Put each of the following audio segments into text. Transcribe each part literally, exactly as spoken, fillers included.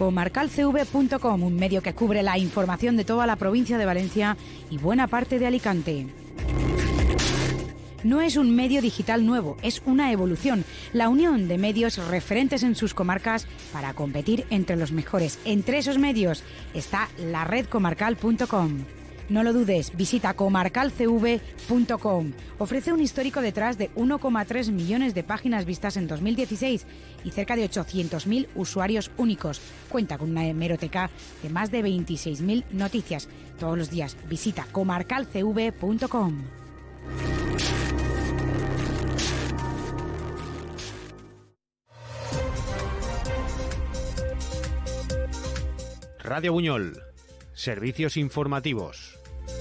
comarcal c v punto com, un medio que cubre la información de toda la provincia de Valencia y buena parte de Alicante. No es un medio digital nuevo, es una evolución, la unión de medios referentes en sus comarcas para competir entre los mejores. Entre esos medios está la red comarcal punto com. No lo dudes, visita comarcal c v punto com. Ofrece un histórico detrás de uno coma tres millones de páginas vistas en dos mil dieciséis y cerca de ochocientos mil usuarios únicos. Cuenta con una hemeroteca de más de veintiséis mil noticias. Todos los días visita comarcal c v punto com. Radio Buñol. Servicios informativos.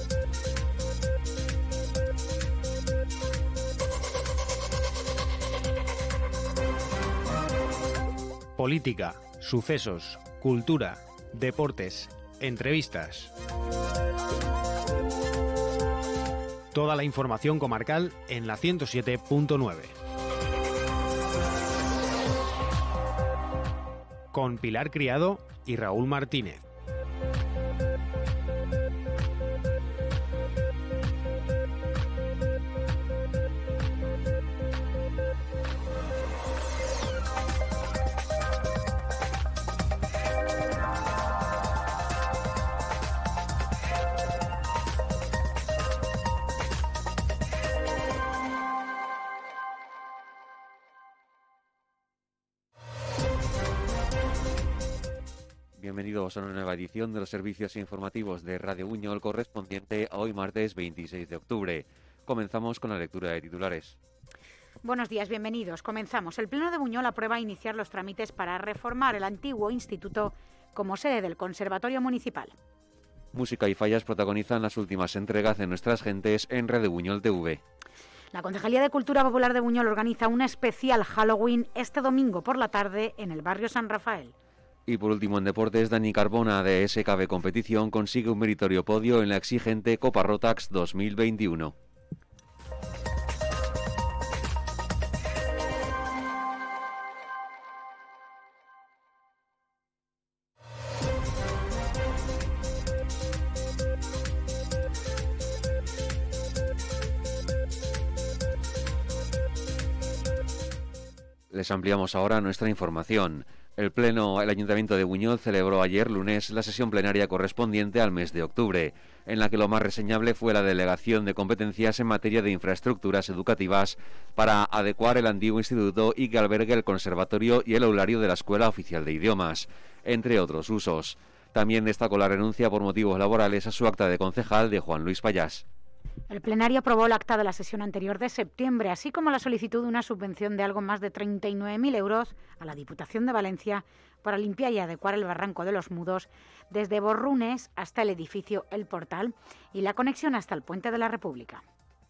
Política, sucesos, cultura, deportes, entrevistas. Toda la información comarcal en la ciento siete punto nueve. Con Pilar Criado y Raúl Martínez. Bienvenidos a una nueva edición de los servicios informativos de Radio Buñol, correspondiente a hoy martes veintiséis de octubre. Comenzamos con la lectura de titulares. Buenos días, bienvenidos. Comenzamos. El Pleno de Buñol aprueba iniciar los trámites para reformar el antiguo instituto como sede del Conservatorio Municipal. Música y fallas protagonizan las últimas entregas de Nuestras Gentes en Radio Buñol T V. La Concejalía de Cultura Popular de Buñol organiza una especial Halloween este domingo por la tarde en el barrio San Rafael. Y por último, en deportes, Dani Carbona de S K B Competición consigue un meritorio podio en la exigente Copa Rotax dos mil veintiuno. Les ampliamos ahora nuestra información. El Pleno, el Ayuntamiento de Buñol celebró ayer lunes la sesión plenaria correspondiente al mes de octubre, en la que lo más reseñable fue la delegación de competencias en materia de infraestructuras educativas para adecuar el antiguo instituto y que albergue el conservatorio y el aulario de la Escuela Oficial de Idiomas, entre otros usos. También destacó la renuncia por motivos laborales a su acta de concejal de Juan Luis Payás. El plenario aprobó el acta de la sesión anterior de septiembre, así como la solicitud de una subvención de algo más de treinta y nueve mil euros a la Diputación de Valencia para limpiar y adecuar el barranco de los Mudos desde Borrunes hasta el edificio El Portal y la conexión hasta el Puente de la República.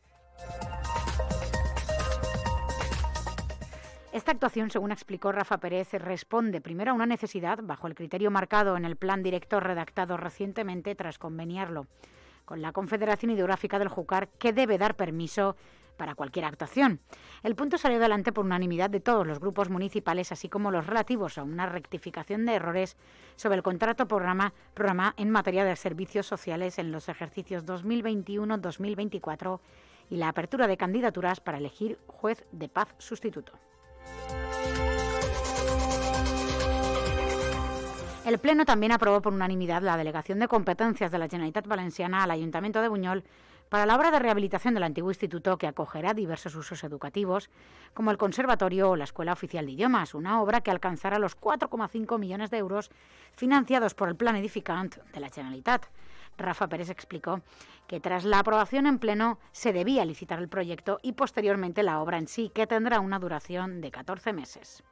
Esta actuación, según explicó Rafa Pérez, responde primero a una necesidad bajo el criterio marcado en el plan director redactado recientemente tras conveniarlo con la Confederación Hidrográfica del Júcar, que debe dar permiso para cualquier actuación. El punto salió adelante por unanimidad de todos los grupos municipales, así como los relativos a una rectificación de errores sobre el contrato programa, programa en materia de servicios sociales en los ejercicios dos mil veintiuno dos mil veinticuatro y la apertura de candidaturas para elegir juez de paz sustituto. El Pleno también aprobó por unanimidad la delegación de competencias de la Generalitat Valenciana al Ayuntamiento de Buñol para la obra de rehabilitación del antiguo instituto que acogerá diversos usos educativos, como el conservatorio o la Escuela Oficial de Idiomas, una obra que alcanzará los cuatro coma cinco millones de euros financiados por el Plan Edificant de la Generalitat. Rafa Pérez explicó que tras la aprobación en Pleno se debía licitar el proyecto y posteriormente la obra en sí, que tendrá una duración de catorce meses.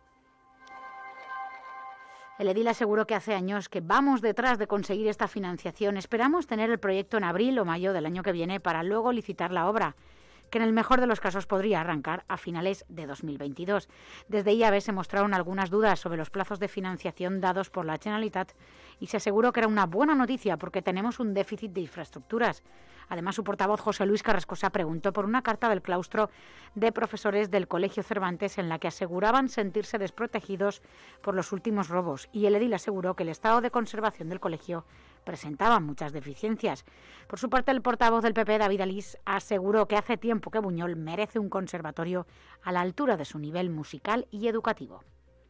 El edil aseguró que hace años que vamos detrás de conseguir esta financiación. Esperamos tener el proyecto en abril o mayo del año que viene para luego licitar la obra, que en el mejor de los casos podría arrancar a finales de dos mil veintidós. Desde I A B se mostraron algunas dudas sobre los plazos de financiación dados por la Generalitat y se aseguró que era una buena noticia porque tenemos un déficit de infraestructuras. Además, su portavoz, José Luis Carrascosa, preguntó por una carta del claustro de profesores del Colegio Cervantes en la que aseguraban sentirse desprotegidos por los últimos robos, y el edil aseguró que el estado de conservación del colegio presentaba muchas deficiencias. Por su parte, el portavoz del P P, David Alís, aseguró que hace tiempo que Buñol merece un conservatorio a la altura de su nivel musical y educativo.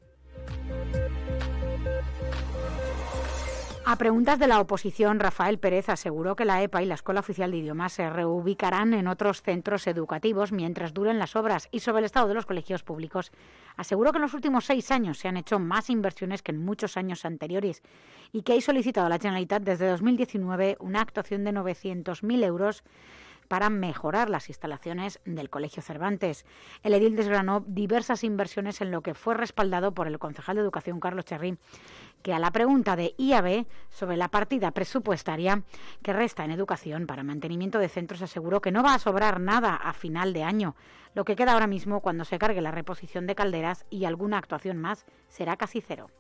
A preguntas de la oposición, Rafael Pérez aseguró que la EPA y la Escuela Oficial de Idiomas se reubicarán en otros centros educativos mientras duren las obras, y sobre el estado de los colegios públicos aseguró que en los últimos seis años se han hecho más inversiones que en muchos años anteriores y que ha solicitado a la Generalitat desde dos mil diecinueve una actuación de novecientos mil euros para mejorar las instalaciones del Colegio Cervantes. El edil desgranó diversas inversiones en lo que fue respaldado por el concejal de Educación, Carlos Cherry, que a la pregunta de I A B sobre la partida presupuestaria que resta en educación para mantenimiento de centros aseguró que no va a sobrar nada a final de año. Lo que queda ahora mismo, cuando se cargue la reposición de calderas y alguna actuación más, será casi cero.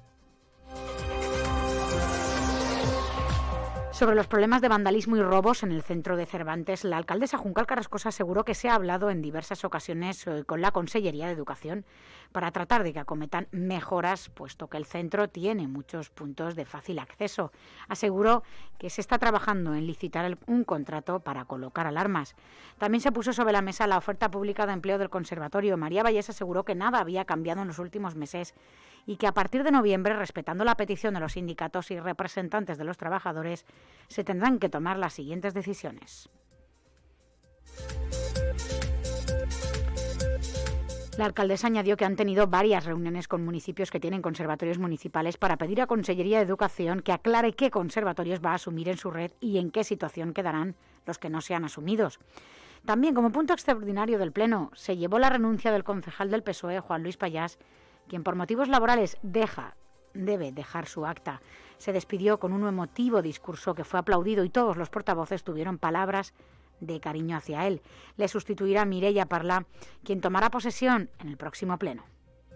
Sobre los problemas de vandalismo y robos en el centro de Cervantes, la alcaldesa Juncal Carrascosa aseguró que se ha hablado en diversas ocasiones con la Consellería de Educación para tratar de que acometan mejoras, puesto que el centro tiene muchos puntos de fácil acceso. Aseguró que se está trabajando en licitar un contrato para colocar alarmas. También se puso sobre la mesa la oferta pública de empleo del conservatorio. María Vallés aseguró que nada había cambiado en los últimos meses y que a partir de noviembre, respetando la petición de los sindicatos y representantes de los trabajadores, se tendrán que tomar las siguientes decisiones. La alcaldesa añadió que han tenido varias reuniones con municipios que tienen conservatorios municipales para pedir a Consellería de Educación que aclare qué conservatorios va a asumir en su red y en qué situación quedarán los que no sean asumidos. También, como punto extraordinario del Pleno, se llevó la renuncia del concejal del P S O E, Juan Luis Payás, quien por motivos laborales deja, debe dejar su acta. Se despidió con un emotivo discurso que fue aplaudido y todos los portavoces tuvieron palabras de cariño hacia él. Le sustituirá Mireia Parlà, quien tomará posesión en el próximo pleno.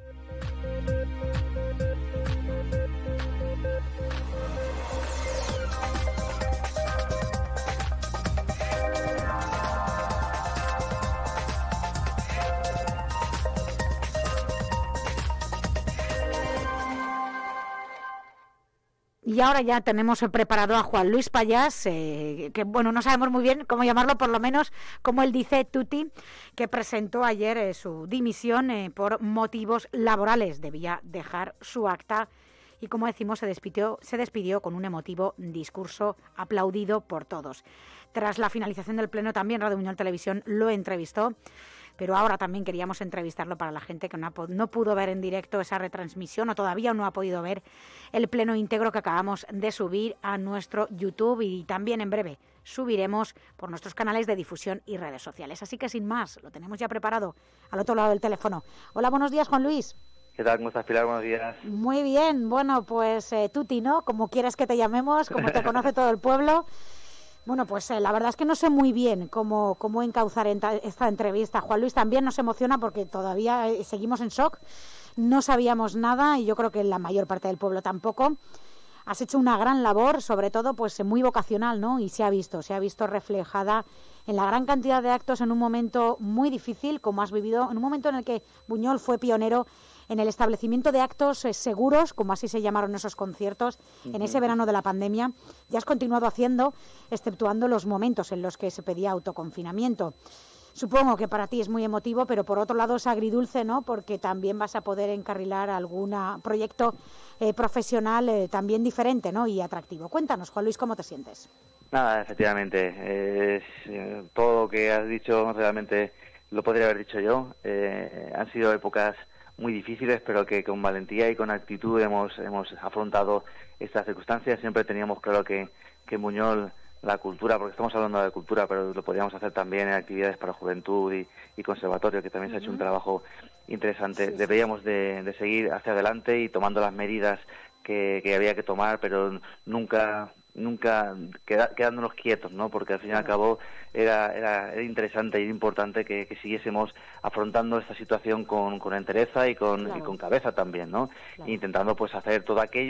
Y ahora ya tenemos preparado a Juan Luis Payás, eh, que bueno, no sabemos muy bien cómo llamarlo, por lo menos como él dice, Tuti, que presentó ayer eh, su dimisión eh, por motivos laborales. Debía dejar su acta y, como decimos, se despidió, se despidió con un emotivo discurso aplaudido por todos. Tras la finalización del pleno, también Radio Buñol Televisión lo entrevistó. Pero ahora también queríamos entrevistarlo para la gente que no, no pudo ver en directo esa retransmisión o todavía no ha podido ver el pleno íntegro que acabamos de subir a nuestro YouTube, y también en breve subiremos por nuestros canales de difusión y redes sociales. Así que sin más, lo tenemos ya preparado al otro lado del teléfono. Hola, buenos días, Juan Luis. ¿Qué tal? ¿Cómo estás, Pilar? Buenos días. Muy bien. Bueno, pues eh, Tuti, ¿no? Como quieras que te llamemos, como te conoce todo el pueblo. Bueno, pues eh, la verdad es que no sé muy bien cómo, cómo encauzar esta entrevista. Juan Luis, también nos emociona porque todavía eh, seguimos en shock. No sabíamos nada y yo creo que la mayor parte del pueblo tampoco. Has hecho una gran labor, sobre todo pues muy vocacional, ¿no? Y se ha visto, se ha visto reflejada en la gran cantidad de actos en un momento muy difícil, como has vivido, en un momento en el que Buñol fue pionero en el establecimiento de actos eh, seguros, como así se llamaron esos conciertos, uh-huh. en ese verano de la pandemia. Ya has continuado haciendo, exceptuando los momentos en los que se pedía autoconfinamiento. Supongo que para ti es muy emotivo, pero por otro lado es agridulce, ¿no? Porque también vas a poder encarrilar algún proyecto eh, profesional eh, también diferente, ¿no? Y atractivo. Cuéntanos, Juan Luis, ¿cómo te sientes? Nada, efectivamente. Eh, eh, todo lo que has dicho realmente lo podría haber dicho yo. Eh, han sido épocas muy difíciles, pero que con valentía y con actitud hemos hemos afrontado estas circunstancias. Siempre teníamos claro que, que en Buñol la cultura, porque estamos hablando de cultura, pero lo podríamos hacer también en actividades para juventud y, y conservatorio, que también uh-huh. se ha hecho un trabajo interesante. Sí, Deberíamos sí. De, de seguir hacia adelante y tomando las medidas que, que había que tomar, pero nunca nunca queda, quedándonos quietos, ¿no? Porque al fin y al cabo era, era, era interesante y importante que, que siguiésemos afrontando esta situación con, con entereza y con, claro. y con cabeza también, ¿no? Claro. Intentando pues hacer todo aquello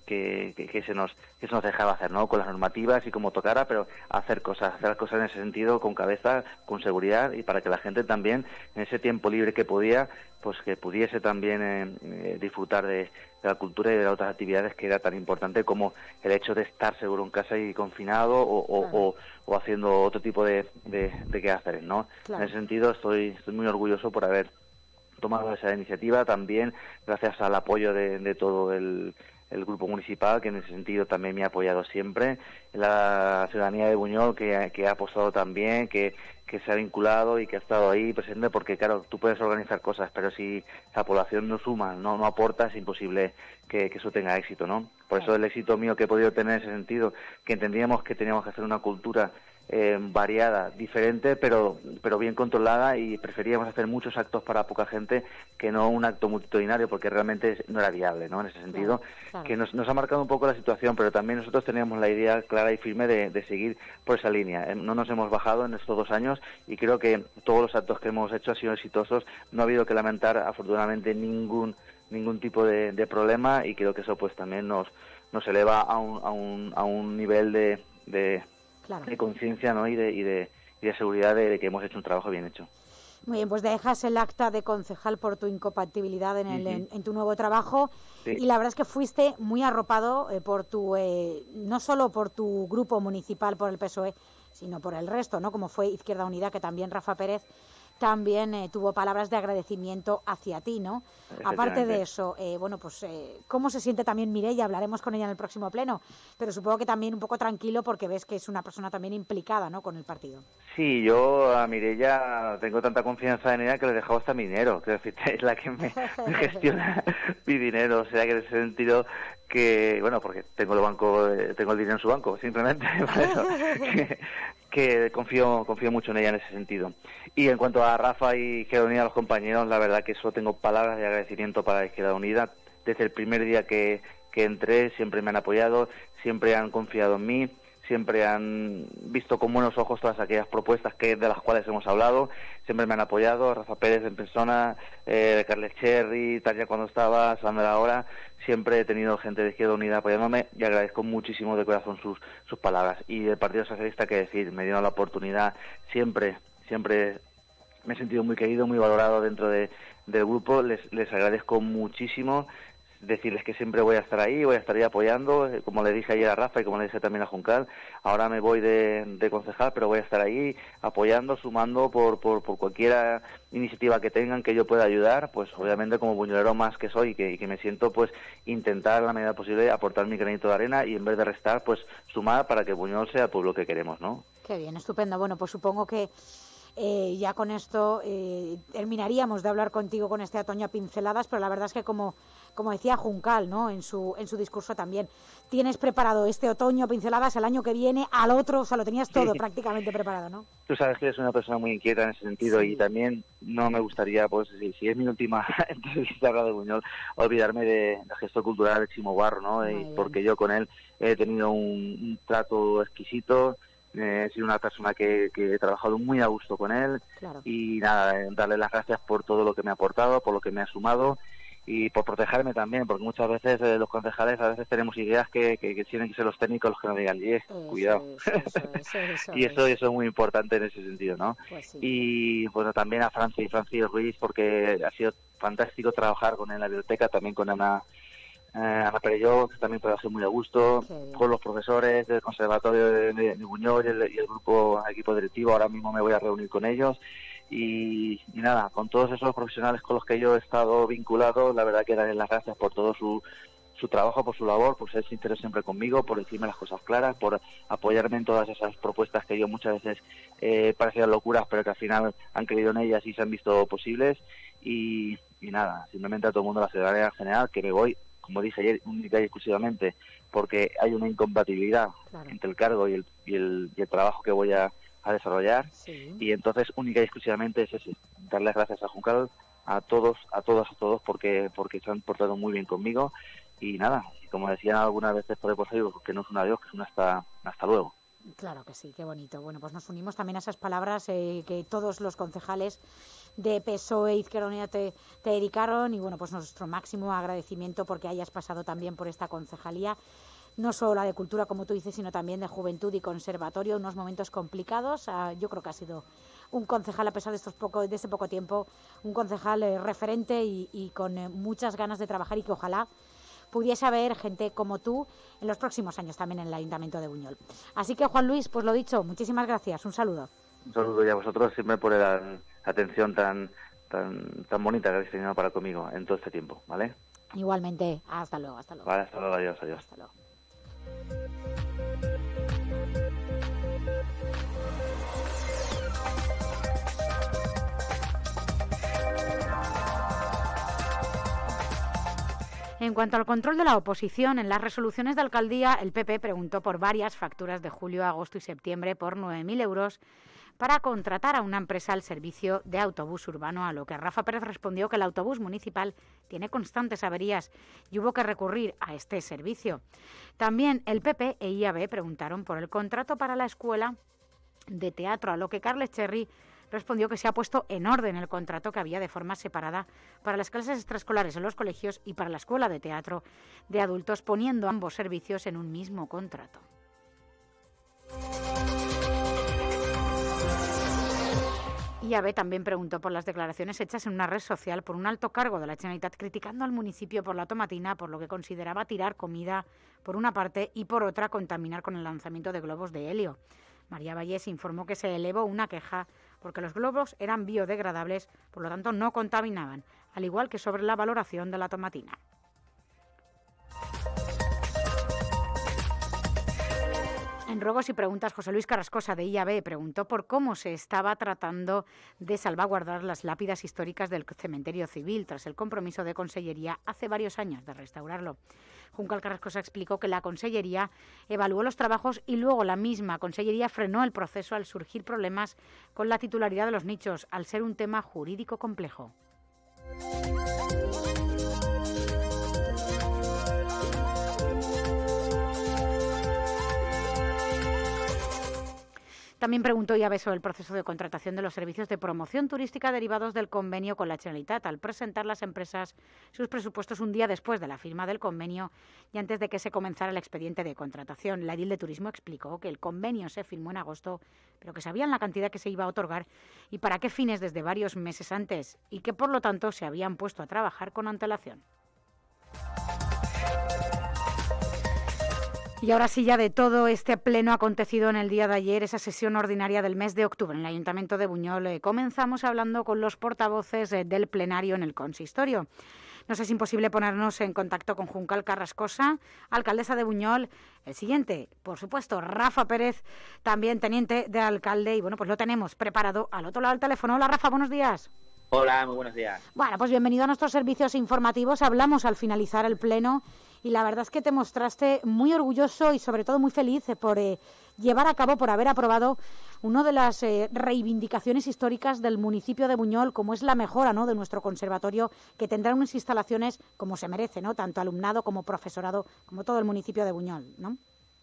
que, que, que se nos que se nos dejaba hacer, ¿no? Con las normativas y como tocara, pero hacer cosas, hacer cosas en ese sentido con cabeza, con seguridad, y para que la gente también en ese tiempo libre que podía, pues que pudiese también eh, eh, disfrutar de, de la cultura y de las otras actividades, que era tan importante como el hecho de estar seguro en casa y confinado o, o, claro. o, o haciendo otro tipo de, de, de quehaceres, ¿no? Claro. En ese sentido estoy, estoy muy orgulloso por haber tomado esa iniciativa, también gracias al apoyo de, de todo el el grupo municipal, que en ese sentido también me ha apoyado siempre, la ciudadanía de Buñol, que, que ha apostado también, que, que se ha vinculado y que ha estado ahí presente, porque claro, tú puedes organizar cosas, pero si la población no suma, no, no aporta, es imposible que, que eso tenga éxito, ¿no? Por eso el éxito mío que he podido tener en ese sentido, que entendíamos que teníamos que hacer una cultura Eh, variada, diferente, pero pero bien controlada, y preferíamos hacer muchos actos para poca gente que no un acto multitudinario, porque realmente no era viable, ¿no? En ese sentido, claro, claro. que nos, nos ha marcado un poco la situación, pero también nosotros teníamos la idea clara y firme de, de seguir por esa línea. Eh, no nos hemos bajado en estos dos años, y creo que todos los actos que hemos hecho han sido exitosos. No ha habido que lamentar, afortunadamente, ningún ningún tipo de, de problema, y creo que eso pues también nos nos eleva a un a un, a un nivel de, de Claro. de conciencia, ¿no? y de y de, y de seguridad de, de que hemos hecho un trabajo bien hecho. Muy bien, pues dejas el acta de concejal por tu incompatibilidad en, el, uh-huh. en, en tu nuevo trabajo, sí. y la verdad es que fuiste muy arropado eh, por tu eh, no solo por tu grupo municipal, por el P S O E, sino por el resto, ¿no? Como fue Izquierda Unida, que también Rafa Pérez también eh, tuvo palabras de agradecimiento hacia ti, ¿no? Aparte de eso, eh, bueno, pues eh, ¿cómo se siente también Mireia? Hablaremos con ella en el próximo pleno, pero supongo que también un poco tranquilo, porque ves que es una persona también implicada, ¿no?, con el partido. Sí, yo a Mireia tengo tanta confianza en ella que le he dejado hasta mi dinero, que es la que me, me gestiona mi dinero, o sea que en ese sentido que, bueno, porque tengo el banco, tengo el dinero en su banco, simplemente, pero que, que confío confío mucho en ella en ese sentido. Y en cuanto a Rafa y Izquierda Unida, los compañeros, la verdad que solo tengo palabras de agradecimiento para Izquierda Unida. Desde el primer día que, que entré siempre me han apoyado, siempre han confiado en mí, siempre han visto con buenos ojos todas aquellas propuestas que de las cuales hemos hablado, siempre me han apoyado, Rafa Pérez en persona, eh, Carles Cherry, Tania cuando estaba, Sandra ahora, siempre he tenido gente de Izquierda Unida apoyándome, y agradezco muchísimo de corazón sus sus palabras. Y el Partido Socialista, que decir, me dieron la oportunidad, siempre, siempre me he sentido muy querido, muy valorado dentro de, del grupo, les, les agradezco muchísimo. Decirles que siempre voy a estar ahí, voy a estar ahí apoyando, como le dije ayer a Rafa y como le dije también a Juncal. Ahora me voy de, de concejal, pero voy a estar ahí apoyando, sumando por, por, por cualquier iniciativa que tengan que yo pueda ayudar, pues obviamente como buñolero más que soy y que, y que me siento, pues intentar en la medida posible aportar mi granito de arena, y en vez de restar, pues sumar para que Buñol sea el pueblo que queremos, ¿no? Qué bien, estupendo. Bueno, pues supongo que Eh, ya con esto eh, terminaríamos de hablar contigo con este otoño a pinceladas, pero la verdad es que como, como decía Juncal, ¿no?, en su en su discurso también, tienes preparado este otoño a pinceladas, el año que viene, al otro, o sea, lo tenías todo sí. prácticamente preparado, ¿no? Tú sabes que eres una persona muy inquieta en ese sentido, sí. y también no me gustaría, pues si, si es mi última entrevista de Buñol, olvidarme de, del gestor cultural de Chimo Barro, ¿no? Y porque yo con él he tenido un, un trato exquisito. He sido una persona que, que he trabajado muy a gusto con él, claro. y nada, darle las gracias por todo lo que me ha aportado, por lo que me ha sumado, y por protegerme también, porque muchas veces eh, los concejales a veces tenemos ideas que, que, que tienen que ser los técnicos los que nos digan, y cuidado. Eso, eso, eso, eso, y eso, eso es muy importante en ese sentido, ¿no? Pues sí. Y bueno, también a Francis, Francis Ruiz, porque ha sido fantástico trabajar con él en la biblioteca, también con Ana Eh, Ana Perelló, que también trabajé muy a gusto, con los profesores del Conservatorio de, de, de Buñol y el, y el grupo, el equipo directivo. Ahora mismo me voy a reunir con ellos y, y nada, con todos esos profesionales con los que yo he estado vinculado, la verdad que darles las gracias por todo su, su trabajo, por su labor, por ser sinceros siempre conmigo, por decirme las cosas claras, por apoyarme en todas esas propuestas que yo muchas veces eh, parecían locuras, pero que al final han creído en ellas y se han visto posibles. Y, y nada, simplemente a todo el mundo, a la ciudadanía en general, que me voy, como dije ayer, única y exclusivamente porque hay una incompatibilidad claro. entre el cargo y el, y el, y el trabajo que voy a, a desarrollar, sí. y entonces única y exclusivamente es ese, darles gracias a Juncal, a todos, a todas, a todos, porque porque se han portado muy bien conmigo, y nada, y como decían algunas veces por el Facebook, que no es un adiós, que es un hasta, hasta luego. Claro que sí, qué bonito. Bueno, pues nos unimos también a esas palabras eh, que todos los concejales de P S O E, Izquierda Unida te, te dedicaron, y bueno, pues nuestro máximo agradecimiento porque hayas pasado también por esta concejalía, no solo la de Cultura, como tú dices, sino también de Juventud y Conservatorio, unos momentos complicados. Uh, yo creo que ha sido un concejal, a pesar de estos poco, de este poco tiempo, un concejal eh, referente y, y con eh, muchas ganas de trabajar, y que ojalá pudiese haber gente como tú en los próximos años también en el Ayuntamiento de Buñol. Así que, Juan Luis, pues lo dicho, muchísimas gracias, un saludo. Un saludo y a vosotros siempre por la atención tan tan tan bonita que habéis tenido para conmigo en todo este tiempo, ¿vale? Igualmente, hasta luego, hasta luego. Vale, hasta luego, adiós, adiós. Hasta luego. En cuanto al control de la oposición, en las resoluciones de alcaldía, el P P preguntó por varias facturas de julio, agosto y septiembre por nueve mil euros para contratar a una empresa al servicio de autobús urbano, a lo que Rafa Pérez respondió que el autobús municipal tiene constantes averías y hubo que recurrir a este servicio. También el P P e I A B preguntaron por el contrato para la escuela de teatro, a lo que Carles Cherry respondió que se ha puesto en orden el contrato que había de forma separada para las clases extraescolares en los colegios y para la escuela de teatro de adultos, poniendo ambos servicios en un mismo contrato. I A B también preguntó por las declaraciones hechas en una red social por un alto cargo de la Generalitat criticando al municipio por la tomatina, por lo que consideraba tirar comida por una parte y por otra contaminar con el lanzamiento de globos de helio. María Vallés informó que se elevó una queja porque los globos eran biodegradables, por lo tanto no contaminaban, al igual que sobre la valoración de la tomatina. En ruegos y preguntas, José Luis Carrascosa de I A B preguntó por cómo se estaba tratando de salvaguardar las lápidas históricas del cementerio civil tras el compromiso de Consellería hace varios años de restaurarlo. Juncal Carrascosa explicó que la Consellería evaluó los trabajos y luego la misma Consellería frenó el proceso al surgir problemas con la titularidad de los nichos, al ser un tema jurídico complejo. También preguntó I A B sobre el proceso de contratación de los servicios de promoción turística derivados del convenio con la Generalitat, al presentar las empresas sus presupuestos un día después de la firma del convenio y antes de que se comenzara el expediente de contratación. La edil de Turismo explicó que el convenio se firmó en agosto, pero que sabían la cantidad que se iba a otorgar y para qué fines desde varios meses antes, y que por lo tanto se habían puesto a trabajar con antelación. Y ahora sí, ya de todo este pleno acontecido en el día de ayer, esa sesión ordinaria del mes de octubre en el Ayuntamiento de Buñol, eh, comenzamos hablando con los portavoces eh, del plenario en el consistorio. Nos es imposible ponernos en contacto con Juncal Carrascosa, alcaldesa de Buñol. El siguiente, por supuesto, Rafa Pérez, también teniente de alcalde. Y bueno, pues lo tenemos preparado al otro lado del teléfono. Hola, Rafa, buenos días. Hola, muy buenos días. Bueno, pues bienvenido a nuestros servicios informativos. Hablamos al finalizar el pleno y la verdad es que te mostraste muy orgulloso y sobre todo muy feliz por eh, llevar a cabo, por haber aprobado una de las eh, reivindicaciones históricas del municipio de Buñol, como es la mejora, ¿no?, de nuestro conservatorio, que tendrá unas instalaciones como se merece, ¿no?, tanto alumnado como profesorado, como todo el municipio de Buñol, ¿no?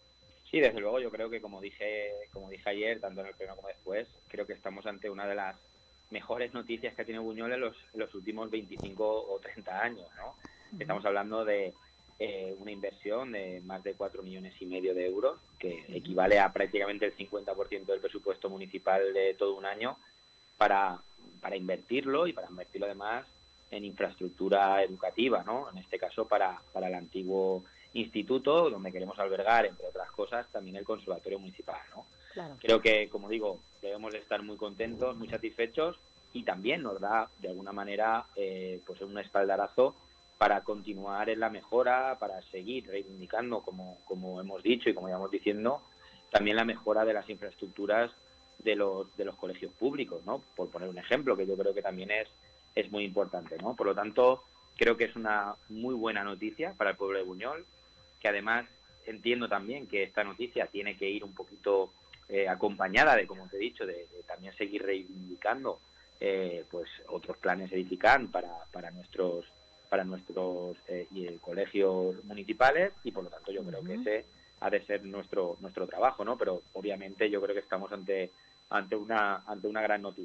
Sí, desde luego, yo creo que como dije, como dije ayer, tanto en el pleno como después, creo que estamos ante una de las mejores noticias que ha tenido Buñol en los, en los últimos veinticinco o treinta años, ¿no? Uh-huh. Estamos hablando de eh, una inversión de más de cuatro millones y medio de euros, que uh-huh. equivale a prácticamente el cincuenta por ciento del presupuesto municipal de todo un año, para, para invertirlo y para invertirlo además en infraestructura educativa, ¿no? En este caso para, para el antiguo instituto, donde queremos albergar, entre otras cosas, también el conservatorio municipal, ¿no? Claro. Creo que, como digo, debemos de estar muy contentos, muy satisfechos, y también nos da, de alguna manera, eh, pues un espaldarazo para continuar en la mejora, para seguir reivindicando, como, como hemos dicho y como íbamos diciendo, también la mejora de las infraestructuras de los de los colegios públicos, ¿no? Por poner un ejemplo, que yo creo que también es, es muy importante, ¿no? Por lo tanto, creo que es una muy buena noticia para el pueblo de Buñol, que además entiendo también que esta noticia tiene que ir un poquito Eh, acompañada de, como te he dicho, de, de también seguir reivindicando eh, pues otros planes edifican para, para nuestros para nuestros eh, y, eh, colegios municipales, y por lo tanto yo uh-huh. creo que ese ha de ser nuestro nuestro trabajo, ¿no? Pero obviamente yo creo que estamos ante ante una ante una gran noticia.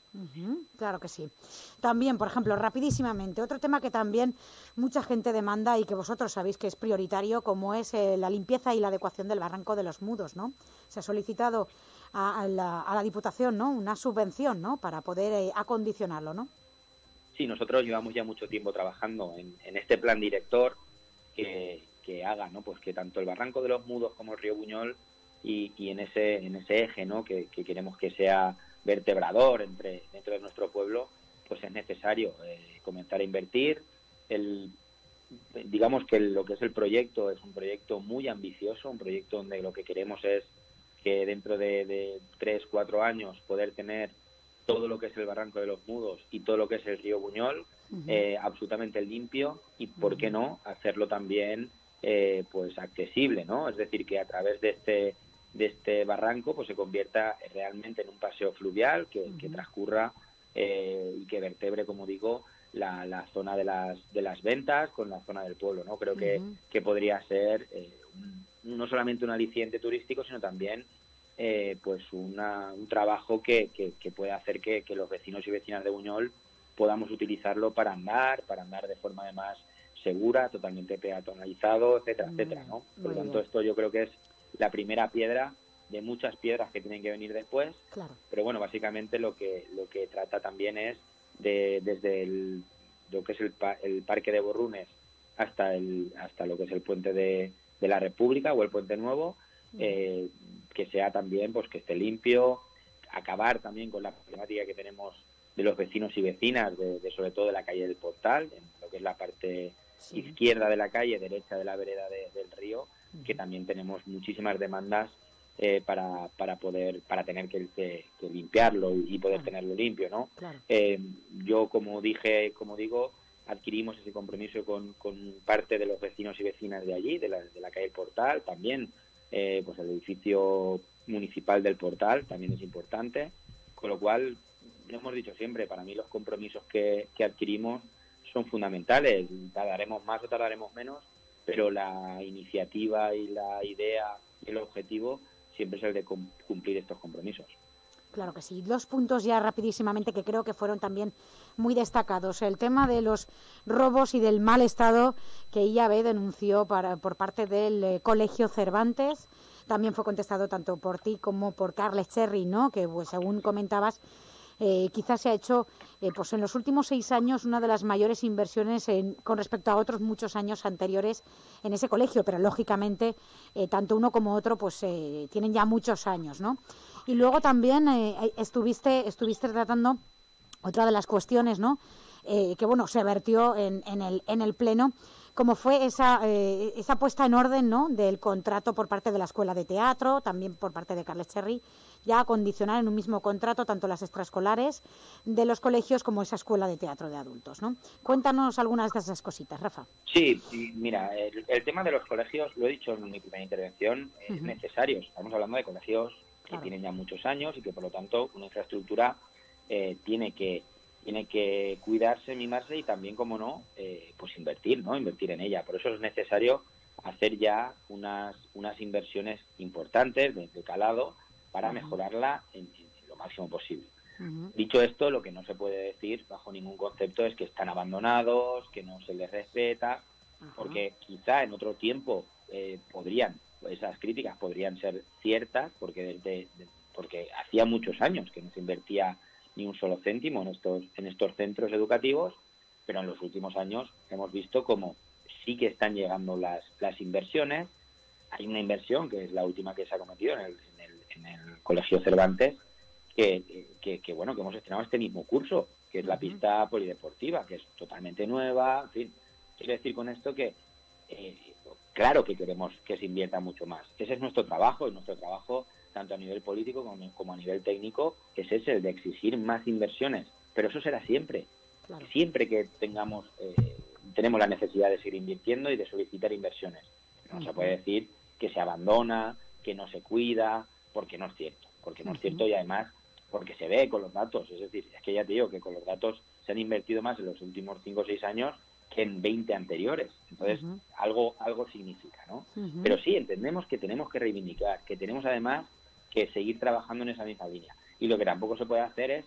Uh-huh, claro que sí. También, por ejemplo, rapidísimamente, otro tema que también mucha gente demanda y que vosotros sabéis que es prioritario, como es eh, la limpieza y la adecuación del Barranco de los Mudos, ¿no? Se ha solicitado a, a, la, a la Diputación, ¿no?, una subvención, ¿no?, para poder eh, acondicionarlo, ¿no? Sí, nosotros llevamos ya mucho tiempo trabajando en, en este plan director que, que haga, ¿no?, pues que tanto el Barranco de los Mudos como el río Buñol y, y en ese en ese eje, ¿no?, que, que queremos que sea vertebrador entre dentro de nuestro pueblo, pues es necesario eh, comenzar a invertir. El, digamos que lo que es el proyecto es un proyecto muy ambicioso, un proyecto donde lo que queremos es que dentro de, de tres, cuatro años poder tener todo lo que es el Barranco de los Mudos y todo lo que es el río Buñol uh-huh. eh, absolutamente limpio y, ¿por qué no?, hacerlo también eh, pues accesible, ¿no? Es decir, que a través de este de este barranco pues se convierta realmente en un paseo fluvial que, uh-huh. que transcurra eh, y que vertebre, como digo, la, la zona de las de las ventas con la zona del pueblo, ¿no? Creo uh-huh. que, que podría ser eh, un, no solamente un aliciente turístico, sino también eh, pues una, un trabajo que, que, que puede hacer que, que los vecinos y vecinas de Buñol podamos utilizarlo para andar, para andar de forma además segura, totalmente peatonalizado, etcétera, muy etcétera, ¿no? Por lo tanto, bien. Esto yo creo que es la primera piedra de muchas piedras que tienen que venir después, claro. Pero bueno, básicamente lo que lo que trata también es de desde el, lo que es el, el Parque de Borrunes hasta el hasta lo que es el Puente de, de la República o el Puente Nuevo, uh-huh. eh, que sea también, pues que esté limpio, acabar también con la problemática que tenemos de los vecinos y vecinas, de, de sobre todo de la calle del Portal, en lo que es la parte sí. izquierda de la calle, derecha de la vereda de, del río, que también tenemos muchísimas demandas eh, para para poder para tener que, que, que limpiarlo y poder claro. tenerlo limpio, ¿no? Claro. Eh, yo, como dije, como digo, adquirimos ese compromiso con, con parte de los vecinos y vecinas de allí, de la, de la calle del Portal, también eh, pues el edificio municipal del Portal también es importante, con lo cual, lo hemos dicho siempre, para mí los compromisos que, que adquirimos son fundamentales, tardaremos más o tardaremos menos, pero la iniciativa y la idea y el objetivo siempre es el de cumplir estos compromisos. Claro que sí. Dos puntos ya rapidísimamente que creo que fueron también muy destacados. El tema de los robos y del mal estado que I A B denunció para, por parte del eh, Colegio Cervantes. También fue contestado tanto por ti como por Carles Cherry, ¿no? Que pues, según comentabas, Eh, quizás se ha hecho eh, pues en los últimos seis años una de las mayores inversiones en, con respecto a otros muchos años anteriores en ese colegio, pero lógicamente eh, tanto uno como otro pues eh, tienen ya muchos años, ¿no? Y luego también eh, estuviste estuviste tratando otra de las cuestiones, ¿no? Eh, que bueno, se vertió en, en el en el pleno, como fue esa eh, esa puesta en orden, ¿no?, del contrato por parte de la Escuela de Teatro, también por parte de Carles Cherry, ya a condicionar en un mismo contrato tanto las extraescolares de los colegios como esa Escuela de Teatro de adultos, ¿no? Cuéntanos algunas de esas cositas, Rafa. Sí, mira, el, el tema de los colegios, lo he dicho en mi primera intervención, es uh-huh. necesario. Estamos hablando de colegios que claro. tienen ya muchos años y que, por lo tanto, una infraestructura eh, tiene que tiene que cuidarse, mimarse y también, como no, eh, pues invertir, ¿no? Invertir en ella. Por eso es necesario hacer ya unas unas inversiones importantes de, de calado para uh-huh. mejorarla en, en lo máximo posible. Uh-huh. Dicho esto, lo que no se puede decir bajo ningún concepto es que están abandonados, que no se les respeta, uh-huh. porque quizá en otro tiempo eh, podrían, esas críticas podrían ser ciertas, porque desde, de, porque hacía muchos años que no se invertía ni un solo céntimo en estos en estos centros educativos, pero en los últimos años hemos visto como sí que están llegando las las inversiones. Hay una inversión que es la última que se ha cometido en el, en el, en el Colegio Cervantes, que, que, que bueno que hemos estrenado este mismo curso, que es la pista polideportiva, que es totalmente nueva. En fin, quiero decir con esto que eh, claro que queremos que se invierta mucho más. Ese es nuestro trabajo, y nuestro trabajo tanto a nivel político como, como a nivel técnico, es ese, el de exigir más inversiones. Pero eso será siempre. Claro. Siempre que tengamos eh, tenemos la necesidad de seguir invirtiendo y de solicitar inversiones. No uh-huh. se puede decir que se abandona, que no se cuida, porque no es cierto. Porque no uh-huh. es cierto, y además porque se ve con los datos. Es decir, es que ya te digo que con los datos se han invertido más en los últimos cinco o seis años que en veinte anteriores. Entonces, uh-huh. algo algo significa, ¿no? Uh-huh. Pero sí, entendemos que tenemos que reivindicar, que tenemos además que seguir trabajando en esa misma línea. Y lo que tampoco se puede hacer es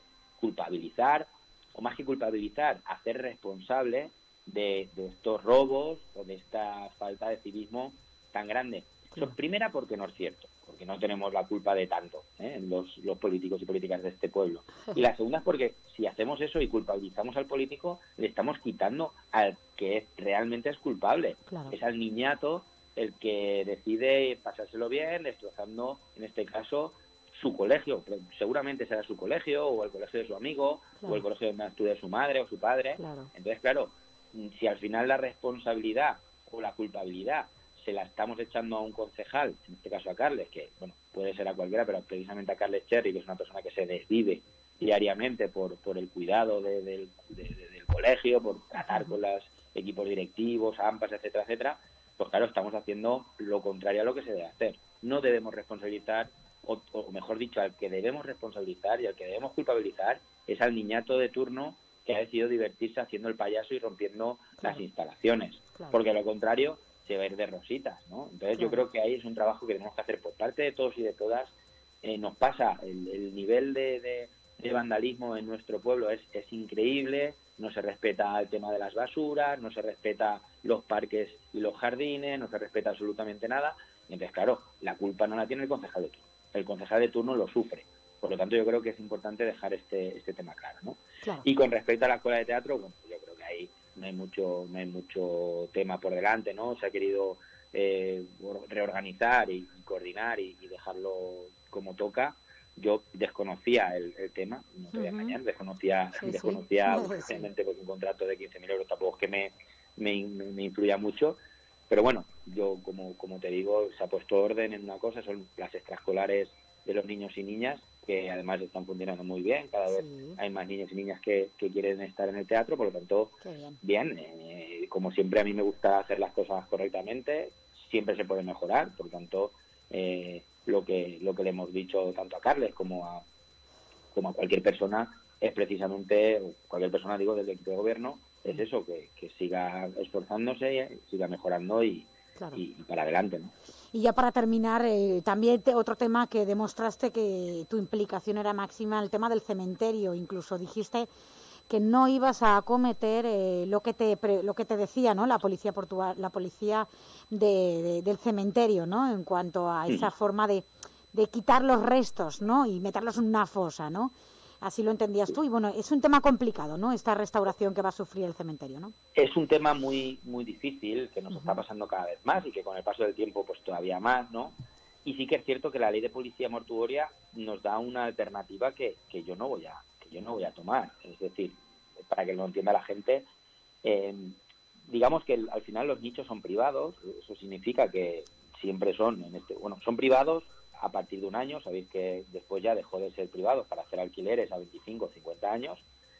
culpabilizar, o más que culpabilizar, hacer responsable de, de estos robos o de esta falta de civismo tan grande. Eso, primera, porque no es cierto, porque no tenemos la culpa de tanto, ¿eh? los, los políticos y políticas de este pueblo. Y la segunda es porque si hacemos eso y culpabilizamos al político, le estamos quitando al que realmente es culpable. Claro. Es al niñato el que decide pasárselo bien, destrozando, en este caso, su colegio. Pero seguramente será su colegio, o el colegio de su amigo, claro, o el colegio donde estudia su madre o su padre. Claro. Entonces, claro, si al final la responsabilidad o la culpabilidad se la estamos echando a un concejal, en este caso a Carles, que bueno, puede ser a cualquiera, pero precisamente a Carles Cherry, que es una persona que se desvive diariamente por, por el cuidado de, de, de, de, del colegio, por tratar con los equipos directivos, AMPAs, etcétera, etcétera, pues claro, estamos haciendo lo contrario a lo que se debe hacer. No debemos responsabilizar, o, o mejor dicho, al que debemos responsabilizar y al que debemos culpabilizar es al niñato de turno que ha decidido divertirse haciendo el payaso y rompiendo claro. las instalaciones. Claro. Porque a lo contrario se va a ir de rositas, ¿no? Entonces claro. yo creo que ahí es un trabajo que tenemos que hacer por parte de todos y de todas. Eh, nos pasa, el, el nivel de, de, de vandalismo en nuestro pueblo es, es increíble, no se respeta el tema de las basuras, no se respeta los parques y los jardines, no se respeta absolutamente nada. Y entonces, claro, la culpa no la tiene el concejal de turno. El concejal de turno lo sufre. Por lo tanto, yo creo que es importante dejar este este tema claro, ¿no? Claro. Y con respecto a la escuela de teatro, bueno, yo creo que ahí no hay mucho no hay mucho tema por delante, ¿no? Se ha querido eh, reorganizar y, y coordinar y, y dejarlo como toca. Yo desconocía el, el tema, no te voy a engañar, desconocía, sí, desconocía sí. Obviamente, porque un contrato de quince mil euros tampoco es que me, me, me influya mucho, pero bueno, yo como, como te digo, se ha puesto orden en una cosa, son las extraescolares de los niños y niñas, que además están funcionando muy bien, cada vez sí. hay más niños y niñas que, que quieren estar en el teatro, por lo tanto, bien, bien eh, como siempre a mí me gusta hacer las cosas correctamente, siempre se puede mejorar, por lo tanto, eh, lo que lo que le hemos dicho tanto a Carles como a como a cualquier persona es precisamente, cualquier persona digo del equipo de gobierno, es eso, que, que siga esforzándose, siga mejorando y, claro. y, y para adelante, ¿no? Y ya para terminar, eh, también te, otro tema que demostraste que tu implicación era máxima, el tema del cementerio. Incluso dijiste que no ibas a acometer eh, lo que te pre, lo que te decía, ¿no? La policía portuaria, la policía de, de, del cementerio, ¿no? En cuanto a esa sí. forma de, de quitar los restos, ¿no? Y meterlos en una fosa, ¿no? Así lo entendías tú. Y bueno, es un tema complicado, ¿no? Esta restauración que va a sufrir el cementerio, ¿no? Es un tema muy muy difícil, que nos uh-huh. está pasando cada vez más y que con el paso del tiempo pues todavía más, ¿no? Y sí que es cierto que la ley de policía mortuoria nos da una alternativa que, que yo no voy a que yo no voy a tomar. Es decir, para que lo entienda la gente, eh, digamos que el, al final los nichos son privados. Eso significa que siempre son en este bueno son privados a partir de un año. Sabéis que después ya dejó de ser privado para hacer alquileres a veinticinco o cincuenta años.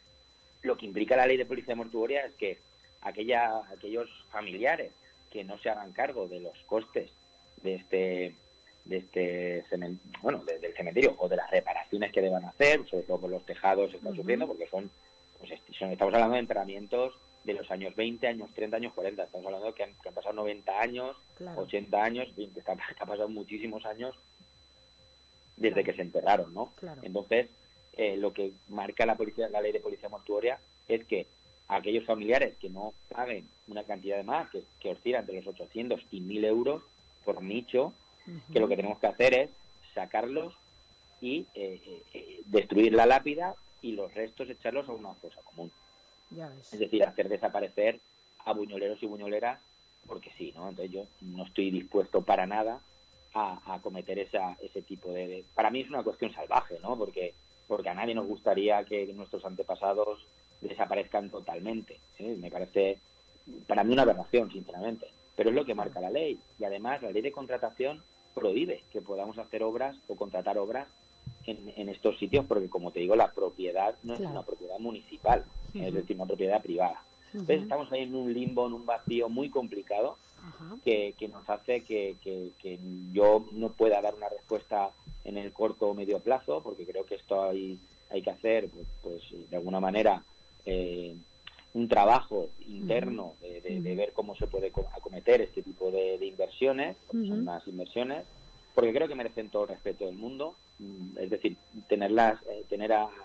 Lo que implica la ley de policía mortuoria es que aquella, aquellos familiares que no se hagan cargo de los costes de este de este cemen- bueno de, del cementerio o de las reparaciones que deban hacer, sobre todo por los tejados que están uh-huh. sufriendo, porque son, pues, son estamos hablando de enterramientos de los años veinte, años treinta, años cuarenta. Estamos hablando de que han, que han pasado noventa años, claro. ochenta años, que está, que ha pasado muchísimos años desde claro. que se enterraron, ¿no? Claro. Entonces, eh, lo que marca la policía, la ley de policía mortuoria es que aquellos familiares que no paguen una cantidad de más, que, que oscila entre los ochocientos y mil euros por nicho, uh-huh. que lo que tenemos que hacer es sacarlos y eh, eh, destruir la lápida y los restos echarlos a una fosa común. Ya ves. Es decir, hacer desaparecer a buñoleros y buñoleras porque sí, ¿no? Entonces yo no estoy dispuesto para nada a, a cometer esa, ese tipo de, de... Para mí es una cuestión salvaje, ¿no? Porque, porque a nadie nos gustaría que nuestros antepasados desaparezcan totalmente, ¿sí? Me parece, para mí, una aberración, sinceramente. Pero es lo que marca la ley. Y además la ley de contratación prohíbe que podamos hacer obras o contratar obras en, en estos sitios porque, como te digo, la propiedad no claro. es una propiedad municipal, uh-huh. es decir, una propiedad privada. Uh-huh. Entonces estamos ahí en un limbo, en un vacío muy complicado uh-huh. que, que nos hace que, que, que yo no pueda dar una respuesta en el corto o medio plazo, porque creo que esto hay, hay que hacer, pues, pues de alguna manera, eh, un trabajo interno uh-huh. de, de, de ver cómo se puede acometer este tipo de, de inversiones, porque uh-huh. son más inversiones, porque creo que merecen todo el respeto del mundo, es decir, tenerlas, eh, tener a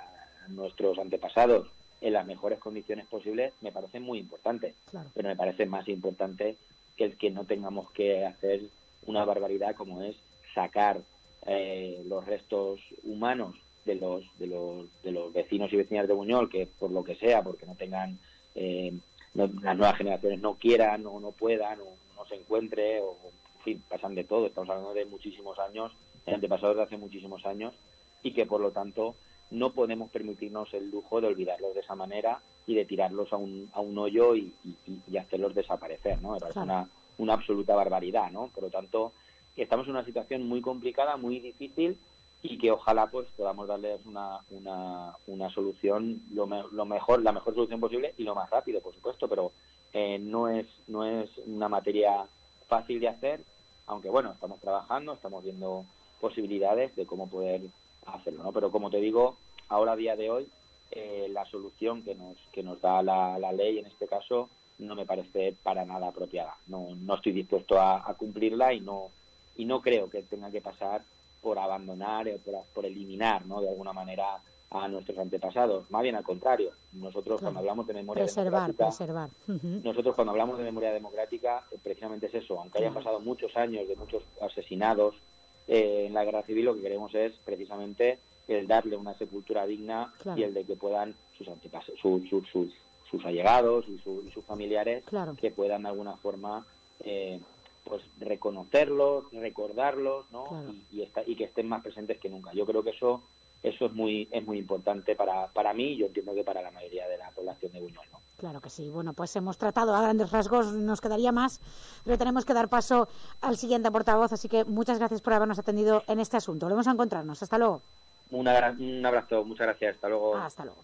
a nuestros antepasados en las mejores condiciones posibles, me parece muy importante. Claro. Pero me parece más importante que el que no tengamos que hacer una barbaridad como es sacar eh, los restos humanos de los, de los de los vecinos y vecinas de Buñol, que por lo que sea, porque no tengan, eh, no, las nuevas generaciones no quieran o no puedan o no se encuentre, o en fin, pasan de todo. Estamos hablando de muchísimos años, de antepasados de hace muchísimos años, y que por lo tanto no podemos permitirnos el lujo de olvidarlos de esa manera y de tirarlos a un, a un hoyo y, y, y hacerlos desaparecer, ¿no? Me parece claro. una, una absoluta barbaridad, ¿no? Por lo tanto, estamos en una situación muy complicada, muy difícil, y que ojalá pues podamos darles una, una, una solución lo, me, lo mejor, la mejor solución posible y lo más rápido, por supuesto, pero eh, no es no es una materia fácil de hacer, aunque bueno, estamos trabajando, estamos viendo posibilidades de cómo poder hacerlo, ¿no? Pero como te digo, ahora a día de hoy eh, la solución que nos que nos da la, la ley en este caso no me parece para nada apropiada. No no estoy dispuesto a, a cumplirla y no y no creo que tenga que pasar por abandonar o por, por eliminar, ¿no?, de alguna manera a nuestros antepasados. Más bien al contrario. Nosotros claro. cuando hablamos de memoria preservar, democrática, preservar. Uh-huh. nosotros cuando hablamos de memoria democrática, precisamente es eso. Aunque hayan pasado muchos años de muchos asesinados eh, en la guerra civil, lo que queremos es precisamente el darle una sepultura digna claro. y el de que puedan sus antepasados, su, su, sus, sus allegados y, su, y sus familiares claro. que puedan de alguna forma eh, pues reconocerlos, recordarlos, ¿no? Claro. y, y, esta, y que estén más presentes que nunca. Yo creo que eso eso es muy es muy importante para para mí, y yo entiendo que para la mayoría de la población de Buñol, ¿no? Claro que sí. Bueno, pues hemos tratado a grandes rasgos, nos quedaría más, pero tenemos que dar paso al siguiente portavoz, así que muchas gracias por habernos atendido en este asunto. Volvemos a encontrarnos. Hasta luego. Una, un abrazo, muchas gracias. Hasta luego. Hasta luego.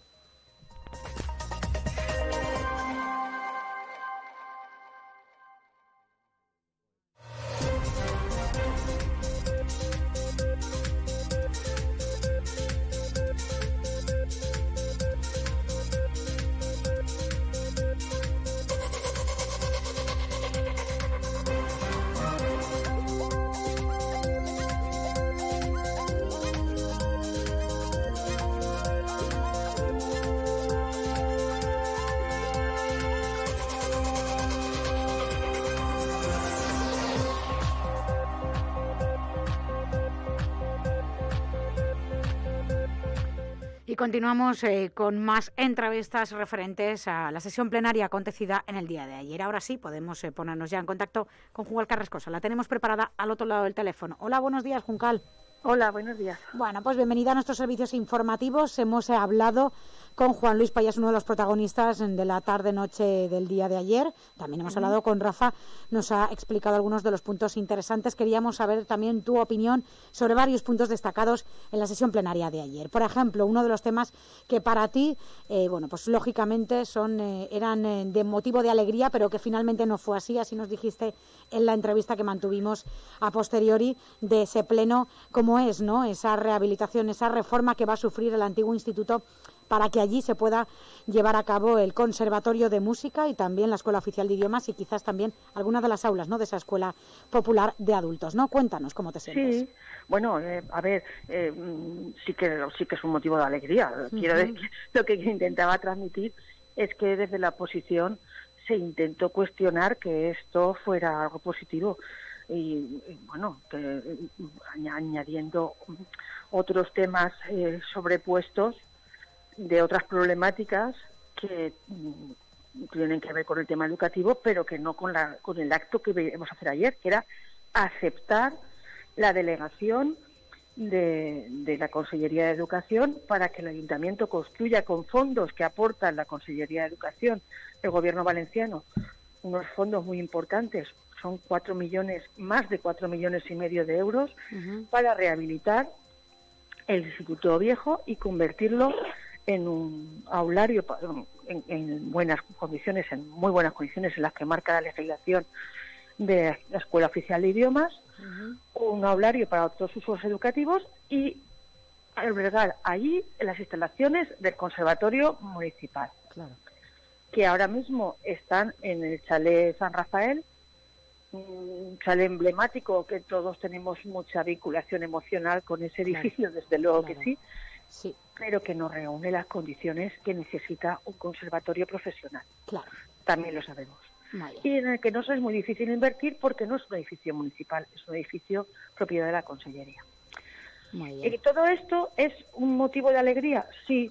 Y continuamos eh, con más entrevistas referentes a la sesión plenaria acontecida en el día de ayer. Ahora sí, podemos eh, ponernos ya en contacto con Juncal Carrascosa. La tenemos preparada al otro lado del teléfono. Hola, buenos días, Juncal. Hola, buenos días. Bueno, pues bienvenida a nuestros servicios informativos. Hemos eh, hablado con Juan Luis Payás, uno de los protagonistas de la tarde-noche del día de ayer. También hemos uh-huh. hablado con Rafa, nos ha explicado algunos de los puntos interesantes. Queríamos saber también tu opinión sobre varios puntos destacados en la sesión plenaria de ayer. Por ejemplo, uno de los temas que para ti, eh, bueno, pues lógicamente son eh, eran eh, de motivo de alegría, pero que finalmente no fue así. Así nos dijiste en la entrevista que mantuvimos a posteriori de ese pleno, como es, ¿no?, esa rehabilitación, esa reforma que va a sufrir el antiguo instituto para que allí se pueda llevar a cabo el Conservatorio de Música y también la Escuela Oficial de Idiomas y quizás también algunas de las aulas, ¿no?, de esa Escuela Popular de Adultos, ¿no? Cuéntanos cómo te sientes. Sí, bueno, eh, a ver, eh, sí que sí que es un motivo de alegría. Uh-huh. Quiero decir, lo que intentaba transmitir es que desde la oposición se intentó cuestionar que esto fuera algo positivo. Y, y bueno, que, añadiendo otros temas eh, sobrepuestos de otras problemáticas que mm, tienen que ver con el tema educativo, pero que no con la con el acto que íbamos a hacer ayer, que era aceptar la delegación de, de la Consellería de Educación para que el Ayuntamiento construya con fondos que aporta la Consellería de Educación, el Gobierno valenciano, unos fondos muy importantes. Son cuatro millones, más de cuatro millones y medio de euros uh-huh. para rehabilitar el Instituto Viejo y convertirlo en un aulario en, en buenas condiciones, en muy buenas condiciones en las que marca la legislación de la Escuela Oficial de Idiomas, uh-huh. un aulario para otros usos educativos y albergar allí las instalaciones del Conservatorio Municipal, claro. que ahora mismo están en el Chalet San Rafael, un chalet emblemático que todos tenemos mucha vinculación emocional con ese edificio, claro, desde luego claro. que sí. Sí. pero que no reúne las condiciones que necesita un conservatorio profesional. Claro. También lo sabemos. Vale. Y en el que no es muy difícil invertir porque no es un edificio municipal, es un edificio propiedad de la Consellería. Muy bien. ¿Y todo esto es un motivo de alegría? Sí,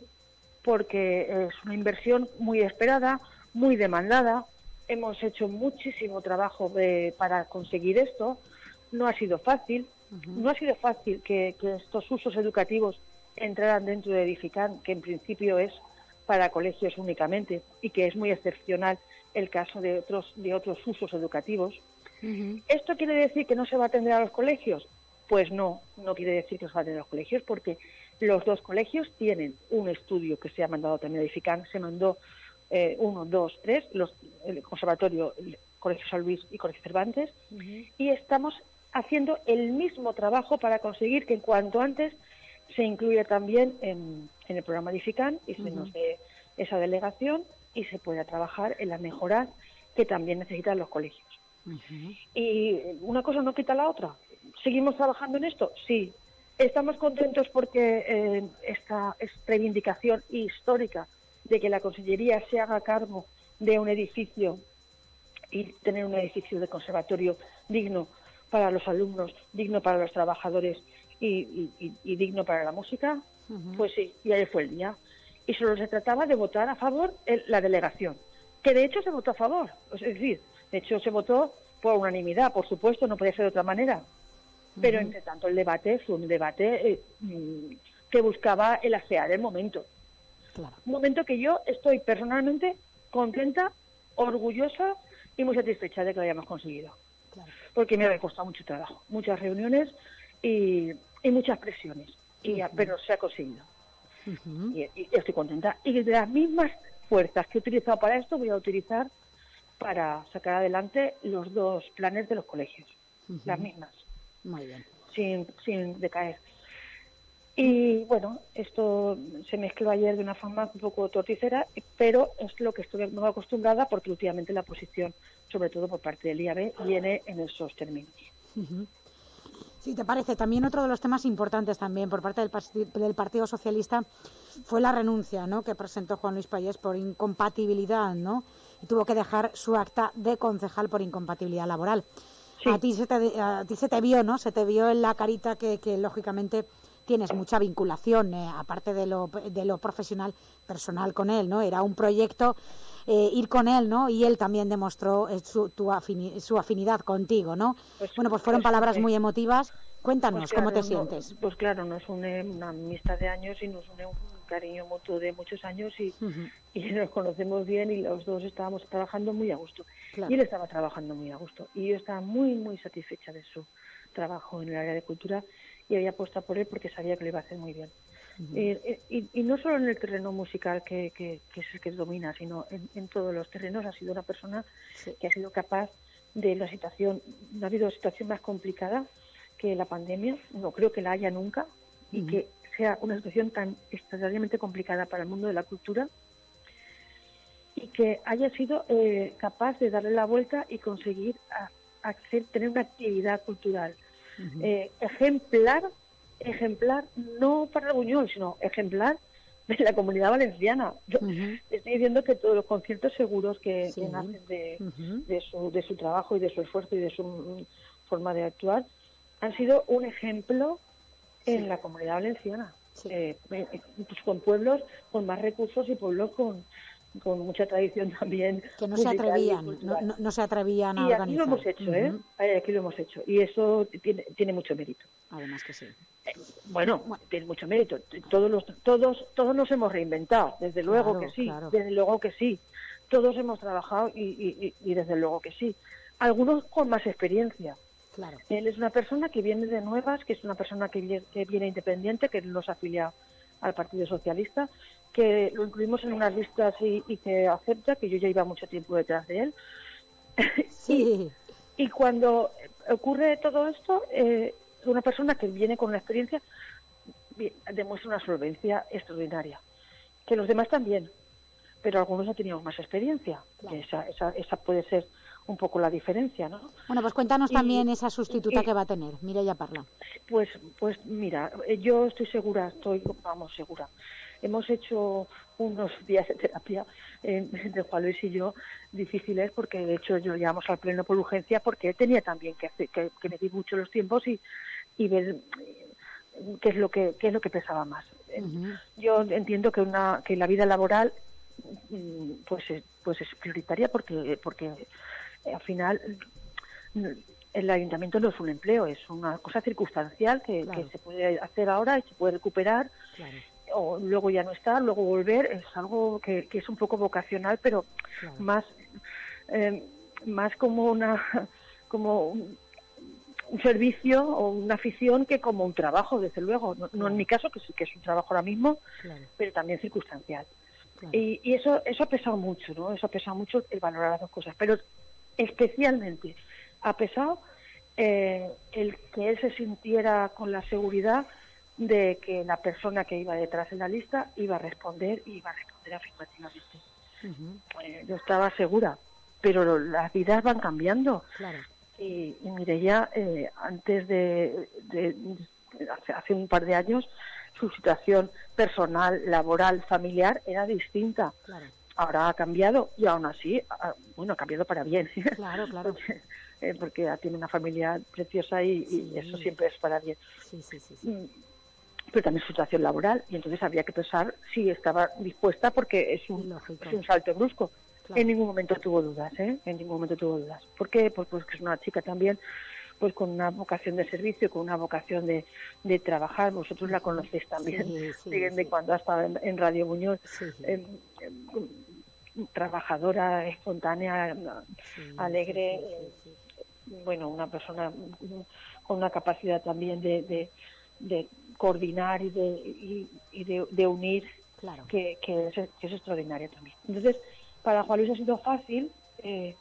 porque es una inversión muy esperada, muy demandada. Hemos hecho muchísimo trabajo de, para conseguir esto. No ha sido fácil. Uh-huh. No ha sido fácil que, que estos usos educativos entraran dentro de Edifican, que en principio es para colegios únicamente y que es muy excepcional el caso de otros de otros usos educativos. Uh-huh. ¿Esto quiere decir que no se va a atender a los colegios? Pues no, no quiere decir que se va a atender a los colegios, porque los dos colegios tienen un estudio que se ha mandado también a Edifican, se mandó eh, uno, dos, tres, los, el Conservatorio, el Colegio San Luis y Colegio Cervantes, uh-huh. y estamos haciendo el mismo trabajo para conseguir que en cuanto antes se incluya también en, en el programa Edifican y se uh-huh. nos dé esa delegación y se pueda trabajar en las mejoras que también necesitan los colegios. Uh-huh. Y una cosa no quita la otra. ¿Seguimos trabajando en esto? Sí. Estamos contentos porque eh, esta, esta reivindicación histórica de que la Consellería se haga cargo de un edificio y tener un edificio de conservatorio digno para los alumnos, digno para los trabajadores y, y, y digno para la música, uh-huh. pues sí, y ahí fue el día. Y solo se trataba de votar a favor el, la delegación, que de hecho se votó a favor, es decir, de hecho se votó por unanimidad, por supuesto, no podía ser de otra manera, uh-huh. pero entre tanto el debate fue un debate eh, que buscaba el asear el momento. Claro. Un momento que yo estoy personalmente contenta, orgullosa y muy satisfecha de que lo hayamos conseguido. Claro. Porque me había costado mucho trabajo, muchas reuniones y, y muchas presiones, y, uh-huh. pero se ha conseguido. Uh-huh. Y, y estoy contenta. Y de las mismas fuerzas que he utilizado para esto, voy a utilizar para sacar adelante los dos planes de los colegios. Uh-huh. Las mismas. Muy bien. Sin, sin decaer. Y bueno, esto se mezcló ayer de una forma un poco torticera, pero es lo que estoy muy acostumbrada porque últimamente la posición, sobre todo por parte del I A B, viene en esos términos. Uh-huh. Sí, ¿te parece? También otro de los temas importantes también por parte del, del Partido Socialista fue la renuncia, ¿no?, que presentó Juan Luis Payés por incompatibilidad, ¿no? Y tuvo que dejar su acta de concejal por incompatibilidad laboral. Sí. A ti se te, a ti se te vio, ¿no? Se te vio en la carita que, que lógicamente tienes mucha vinculación, eh, aparte de lo, de lo profesional, personal con él, ¿no? Era un proyecto eh, ir con él, ¿no? Y él también demostró eh, su, tu afini, su afinidad contigo, ¿no? Pues, bueno, pues fueron pues, palabras muy emotivas. Cuéntanos, pues claro, ¿cómo te no, sientes? Pues claro, nos une una amistad de años y nos une un cariño mutuo de muchos años y, uh-huh. y nos conocemos bien y los dos estábamos trabajando muy a gusto. Claro. Y él estaba trabajando muy a gusto. Y yo estaba muy, muy satisfecha de su trabajo en el área de cultura y había apostado por él porque sabía que lo iba a hacer muy bien. Uh-huh. y, y, y no solo en el terreno musical que, que, que es el que domina, sino en, en todos los terrenos. Ha sido una persona sí. que ha sido capaz de la situación, no ha habido situación más complicada que la pandemia, no creo que la haya nunca, uh-huh. y que sea una situación tan extraordinariamente complicada para el mundo de la cultura, y que haya sido eh, capaz de darle la vuelta y conseguir a, a hacer, tener una actividad cultural uh-huh. eh, ejemplar, ejemplar no para el Buñol, sino ejemplar de la Comunidad Valenciana. Yo uh-huh. estoy diciendo que todos los conciertos seguros que, sí. que nacen de, uh-huh. de, su, de su trabajo y de su esfuerzo y de su um, forma de actuar han sido un ejemplo en sí. la Comunidad Valenciana, sí. eh, pues con pueblos con más recursos y pueblos con, con mucha tradición también. Que no se atrevían, no, no, no se atrevían a y organizar. Y aquí lo hemos hecho, ¿eh? Uh-huh. Aquí lo hemos hecho. Y eso tiene, tiene mucho mérito. Además que sí. Eh, bueno, bueno, tiene mucho mérito. Todos, los, todos, todos nos hemos reinventado, desde luego claro, que sí, claro. desde luego que sí. Todos hemos trabajado y, y, y desde luego que sí. Algunos con más experiencia. Claro. Él es una persona que viene de nuevas, que es una persona que viene, que viene independiente, que no se afilia al Partido Socialista, que lo incluimos en unas listas y, y que acepta, que yo ya iba mucho tiempo detrás de él. Sí. y, y cuando ocurre todo esto, eh, una persona que viene con una experiencia demuestra una solvencia extraordinaria. Que los demás también, pero algunos ya teníamos más experiencia. Claro. Esa, esa, esa puede ser un poco la diferencia, ¿no? Bueno, pues cuéntanos y, también esa sustituta y, que va a tener, Mireia Parla. Pues, pues mira, yo estoy segura, estoy, vamos, segura. Hemos hecho unos días de terapia eh, de Juan Luis y yo difíciles, porque de hecho yo llegamos al pleno por urgencia, porque él tenía también que, hacer, que, que medir mucho los tiempos y, y ver qué es lo que qué es lo que pesaba más. Uh-huh. Yo entiendo que una que la vida laboral pues es, pues es prioritaria, porque porque al final el ayuntamiento no es un empleo, es una cosa circunstancial que, claro. que se puede hacer ahora y se puede recuperar, claro. o luego ya no estar, luego volver. Es algo que, que es un poco vocacional, pero claro. más eh, más como una como un, un servicio o una afición que como un trabajo, desde luego. No, no en mi caso, que sí que es un trabajo ahora mismo, claro. pero también circunstancial. Claro. Y, y eso eso ha pesado mucho, ¿no? Eso ha pesado mucho el valorar las dos cosas, pero especialmente ha pesado eh, el que él se sintiera con la seguridad de que la persona que iba detrás en la lista iba a responder y iba a responder afirmativamente. Uh-huh. Eh, yo estaba segura, pero las vidas van cambiando. Claro. Y, y Mireia, eh, antes de, de, de hace, hace un par de años, su situación personal, laboral, familiar era distinta. Claro. Ahora ha cambiado y aún así, ha, bueno, ha cambiado para bien. Claro, claro. porque, eh, porque tiene una familia preciosa y, sí. y eso siempre es para bien. Sí, sí, sí, sí. Pero también su situación laboral, y entonces había que pensar si estaba dispuesta, porque es un, es un salto brusco. Claro. En ningún momento tuvo dudas, ¿eh? En ningún momento tuvo dudas. ¿Por qué? Pues, pues que es una chica también, pues con una vocación de servicio, con una vocación de, de trabajar. Vosotros la conocéis también, sí, sí, de, de sí. cuando ha estado en, en Radio Buñol. Sí, sí. Eh, eh, trabajadora, espontánea, sí, alegre, sí, sí, sí, sí. bueno, una persona con una capacidad también de, de, de coordinar y de, y, y de, de unir, claro. que, que, es, que es extraordinaria también. Entonces, para Juan Luis ha sido fácil, eh,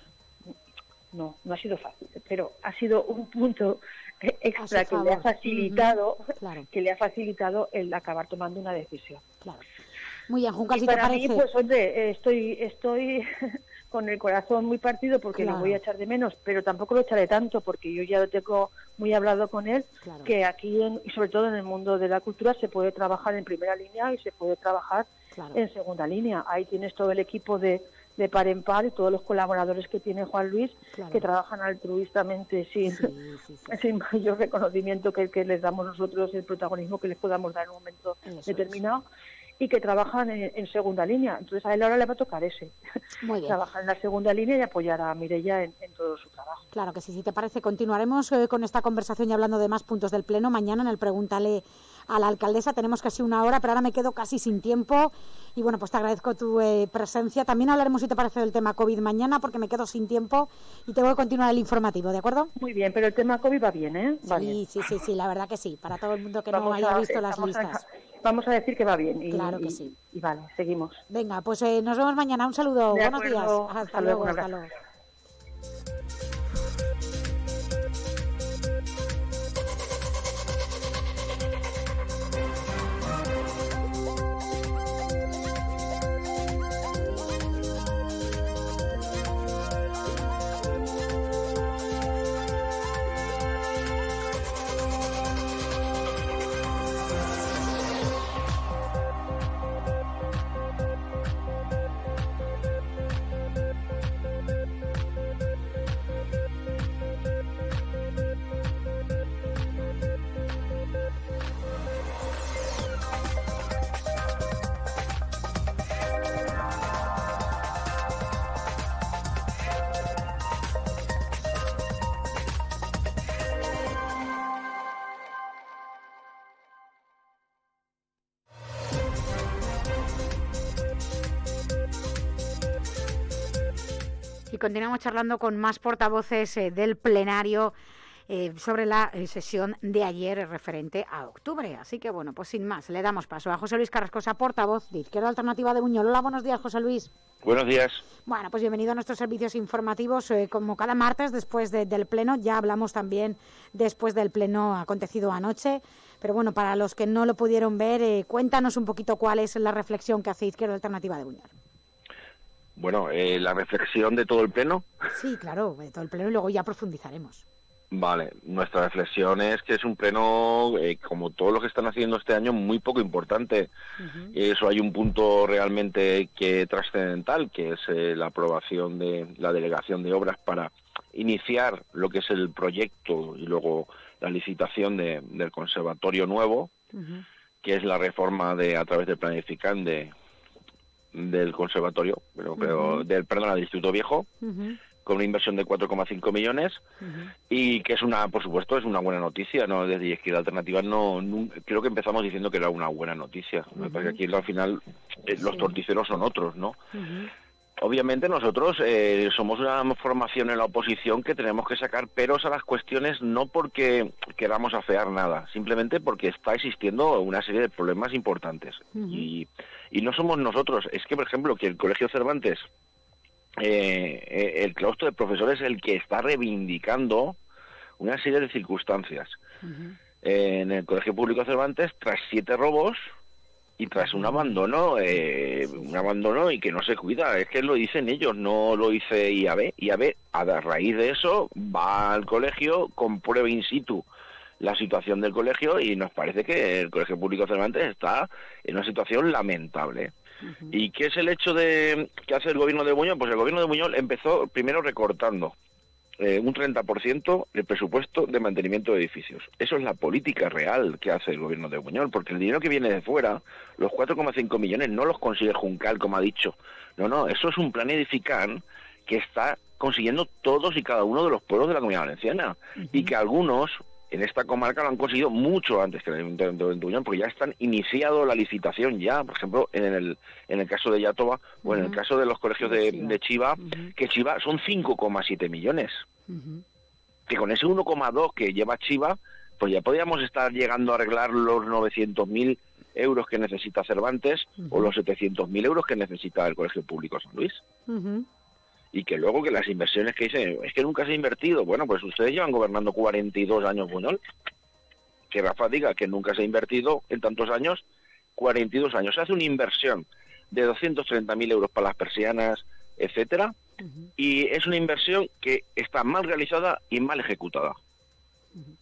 no, no ha sido fácil, pero ha sido un punto extra que le ha facilitado, uh-huh. claro. que le ha facilitado el acabar tomando una decisión. Claro. Muy bien, Juncal, si para te parece... mí, pues, hombre, estoy, estoy con el corazón muy partido porque claro. lo voy a echar de menos, pero tampoco lo echaré tanto porque yo ya lo tengo muy hablado con él, claro. que aquí, en, y sobre todo en el mundo de la cultura, se puede trabajar en primera línea y se puede trabajar claro. en segunda línea. Ahí tienes todo el equipo de, de par en par y todos los colaboradores que tiene Juan Luis, claro. que trabajan altruistamente sin, sí, sí, sí. sin mayor reconocimiento que el que les damos nosotros, el protagonismo que les podamos dar en un momento Eso determinado. Es. Y que trabajan en, en segunda línea. Entonces a él ahora le va a tocar ese. Muy bien. Trabajar en la segunda línea y apoyar a Mireia en, en todo su trabajo. Claro que sí. Si te parece, continuaremos eh, con esta conversación y hablando de más puntos del Pleno. Mañana en el Pregúntale a la alcaldesa tenemos casi una hora, pero ahora me quedo casi sin tiempo. Y bueno, pues te agradezco tu eh, presencia. También hablaremos, si te parece, del tema COVID mañana, porque me quedo sin tiempo y tengo que continuar el informativo, ¿de acuerdo? Muy bien, pero el tema COVID va bien, ¿eh? Va sí, bien. sí, sí, sí, la verdad que sí. Para todo el mundo que vamos no haya a, visto las listas. A, vamos a decir que va bien. Y, claro que y, sí. Y vale, seguimos. Venga, pues eh, nos vemos mañana. Un saludo. De Buenos acuerdo. días. Hasta, hasta luego, luego. Hasta luego. Y continuamos charlando con más portavoces eh, del plenario eh, sobre la eh, sesión de ayer referente a octubre. Así que bueno, pues sin más, le damos paso a José Luis Carrascosa, portavoz de Izquierda Alternativa de Buñol. Hola, buenos días, José Luis. Buenos días. Bueno, pues bienvenido a nuestros servicios informativos. Eh, como cada martes después de, del pleno, ya hablamos también después del pleno acontecido anoche. Pero bueno, para los que no lo pudieron ver, eh, cuéntanos un poquito cuál es la reflexión que hace Izquierda Alternativa de Buñol. Bueno, eh, la reflexión de todo el pleno. Sí, claro, de todo el pleno y luego ya profundizaremos. Vale, nuestra reflexión es que es un pleno, eh, como todos los que están haciendo este año, muy poco importante. Uh-huh. Eso hay un punto realmente que trascendental, que es eh, la aprobación de la delegación de obras para iniciar lo que es el proyecto y luego la licitación de, del conservatorio nuevo, uh-huh. que es la reforma de a través del planificante del conservatorio, pero, pero uh-huh. del perdón, del Instituto Viejo. Uh-huh. Con una inversión de cuatro coma cinco millones uh-huh. y que es una, por supuesto, es una buena noticia, ¿no? Desde Izquierda Alternativa no, no creo que empezamos diciendo que era una buena noticia, uh-huh. porque aquí al final eh, los sí. torticeros son otros, ¿no? Uh-huh. Obviamente nosotros eh, somos una formación en la oposición que tenemos que sacar peros a las cuestiones no porque queramos afear nada, simplemente porque está existiendo una serie de problemas importantes. Uh-huh. Y, y no somos nosotros, es que, por ejemplo, que el Colegio Cervantes Eh, el claustro de profesores es el que está reivindicando una serie de circunstancias. Uh-huh. Eh, en el Colegio Público Cervantes, tras siete robos y tras un abandono, eh, un abandono y que no se cuida, es que lo dicen ellos, no lo dice I A B. I A B, a raíz de eso, va al colegio, comprueba in situ la situación del colegio y nos parece que el Colegio Público Cervantes está en una situación lamentable. Uh-huh. ¿Y qué es el hecho de que hace el gobierno de Buñol? Pues el gobierno de Buñol empezó primero recortando eh, un treinta por ciento el presupuesto de mantenimiento de edificios. Eso es la política real que hace el gobierno de Buñol, porque el dinero que viene de fuera, los cuatro coma cinco millones, no los consigue Juncal, como ha dicho. No, no, eso es un plan Edifican que está consiguiendo todos y cada uno de los pueblos de la Comunidad Valenciana. Uh-huh. Y que algunos en esta comarca lo han conseguido mucho antes que en el Ayuntamiento de Buñol, porque ya están iniciado la licitación ya, por ejemplo, en el en el caso de Iàtova uh-huh. o en el caso de los colegios de, de Chiva, uh-huh. que Chiva son cinco coma siete millones. Uh-huh. Que con ese uno coma dos que lleva Chiva, pues ya podríamos estar llegando a arreglar los novecientos mil euros que necesita Cervantes uh-huh. o los setecientos mil euros que necesita el Colegio Público San Luis. Uh-huh. Y que luego que las inversiones que dicen, es que nunca se ha invertido. Bueno, pues ustedes llevan gobernando cuarenta y dos años, Buñol. Que Rafa diga que nunca se ha invertido en tantos años, cuarenta y dos años. Se hace una inversión de doscientos treinta mil euros para las persianas, etcétera, uh-huh. y es una inversión que está mal realizada y mal ejecutada. Uh-huh.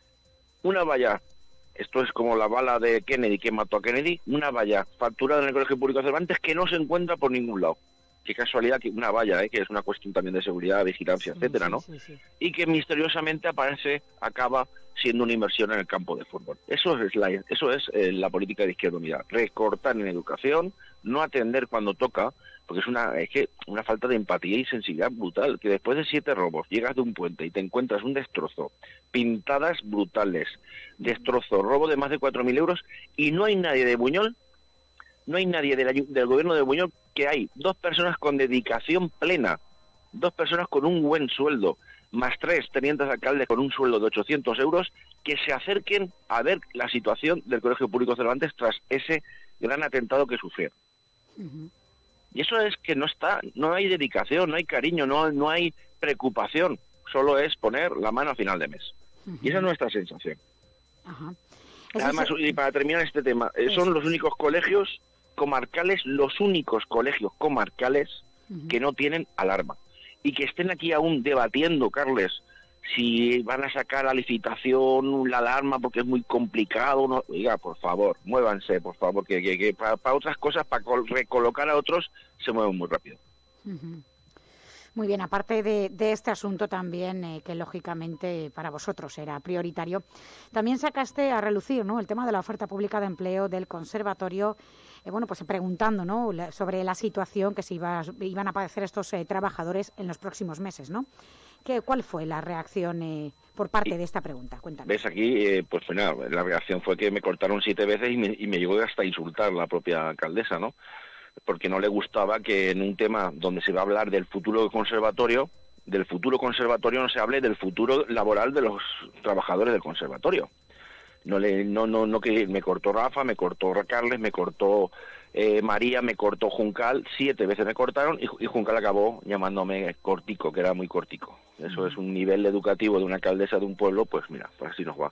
Una valla, esto es como la bala de Kennedy, que mató a Kennedy, una valla facturada en el Colegio Público Cervantes que no se encuentra por ningún lado. Qué casualidad que una valla, ¿eh? que es una cuestión también de seguridad, vigilancia, sí, etcétera, ¿no? Sí, sí, sí. Y que misteriosamente aparece, acaba siendo una inversión en el campo de fútbol. Eso es la, eso es eh, la política de Izquierda Unida. Recortar en educación, no atender cuando toca, porque es una es que una falta de empatía y sensibilidad brutal, que después de siete robos llegas de un puente y te encuentras un destrozo, pintadas brutales, destrozo, robo de más de cuatro mil euros, y no hay nadie de Buñol, no hay nadie del, del gobierno de Buñol, que hay dos personas con dedicación plena, dos personas con un buen sueldo, más tres tenientes alcaldes con un sueldo de ochocientos euros, que se acerquen a ver la situación del Colegio Público Cervantes tras ese gran atentado que sufrieron. Uh-huh. Y eso es que no está, no hay dedicación, no hay cariño, no, no hay preocupación, solo es poner la mano a final de mes. Uh-huh. Y esa es nuestra sensación. Uh-huh. Además, es... y para terminar este tema, eh, son los únicos colegios comarcales, los únicos colegios comarcales uh-huh. que no tienen alarma. Y que estén aquí aún debatiendo, Carles, si van a sacar a licitación la alarma porque es muy complicado. No, oiga, por favor, muévanse, por favor, que, que, que para, para otras cosas, para recolocar a otros, se mueven muy rápido. Uh-huh. Muy bien, aparte de, de este asunto también, eh, que lógicamente para vosotros era prioritario, también sacaste a relucir, ¿no?, el tema de la oferta pública de empleo del conservatorio, eh, bueno, pues preguntando, ¿no?, la, sobre la situación que se iba, iban a padecer estos eh, trabajadores en los próximos meses, ¿no? ¿Qué, ¿Cuál fue la reacción eh, por parte de esta pregunta? Cuéntanos. Ves, aquí, eh, pues bueno, la reacción fue que me cortaron siete veces y me, y me llegó hasta a insultar la propia alcaldesa, ¿no? Porque no le gustaba que en un tema donde se va a hablar del futuro del conservatorio, del futuro conservatorio no se hable del futuro laboral de los trabajadores del conservatorio. No le, no, no, no que me cortó Rafa, me cortó Carles, me cortó eh, María, me cortó Juncal, siete veces me cortaron y, y Juncal acabó llamándome cortico, que era muy cortico. Eso es un nivel educativo de una alcaldesa de un pueblo, pues mira, pues así nos va.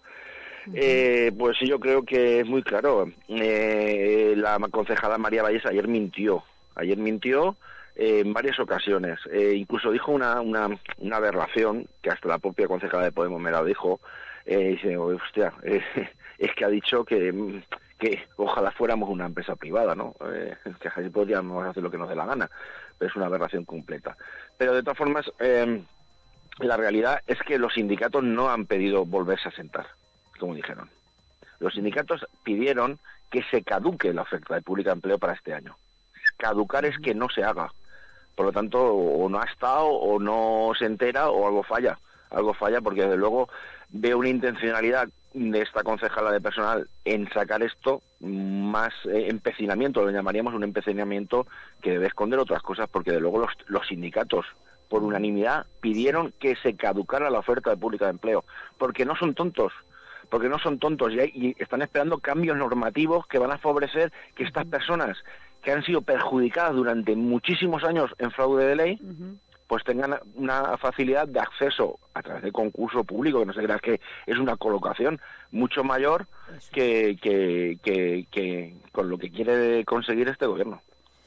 Eh, pues yo creo que es muy claro. Eh, la concejala María Valles ayer mintió. Ayer mintió eh, en varias ocasiones. Eh, incluso dijo una, una, una aberración, que hasta la propia concejala de Podemos me la dijo, eh, dice, hostia, eh, es que ha dicho que, que ojalá fuéramos una empresa privada, ¿no? Eh, que así podríamos hacer lo que nos dé la gana, pero es una aberración completa. Pero de todas formas, eh, la realidad es que los sindicatos no han pedido volverse a sentar, como dijeron. Los sindicatos pidieron que se caduque la oferta pública de empleo para este año. Caducar es que no se haga. Por lo tanto, o no ha estado, o no se entera, o algo falla. Algo falla porque, desde luego, veo una intencionalidad de esta concejala de personal en sacar esto más eh, empecinamiento, lo llamaríamos un empecinamiento que debe esconder otras cosas, porque, desde luego, los, los sindicatos, por unanimidad, pidieron que se caducara la oferta de pública de empleo. Porque no son tontos. Porque no son tontos y, hay, y están esperando cambios normativos que van a favorecer que estas personas que han sido perjudicadas durante muchísimos años en fraude de ley, uh-huh. pues tengan una facilidad de acceso a través de concurso público, que no se crea que es una colocación mucho mayor que, que, que, que con lo que quiere conseguir este gobierno.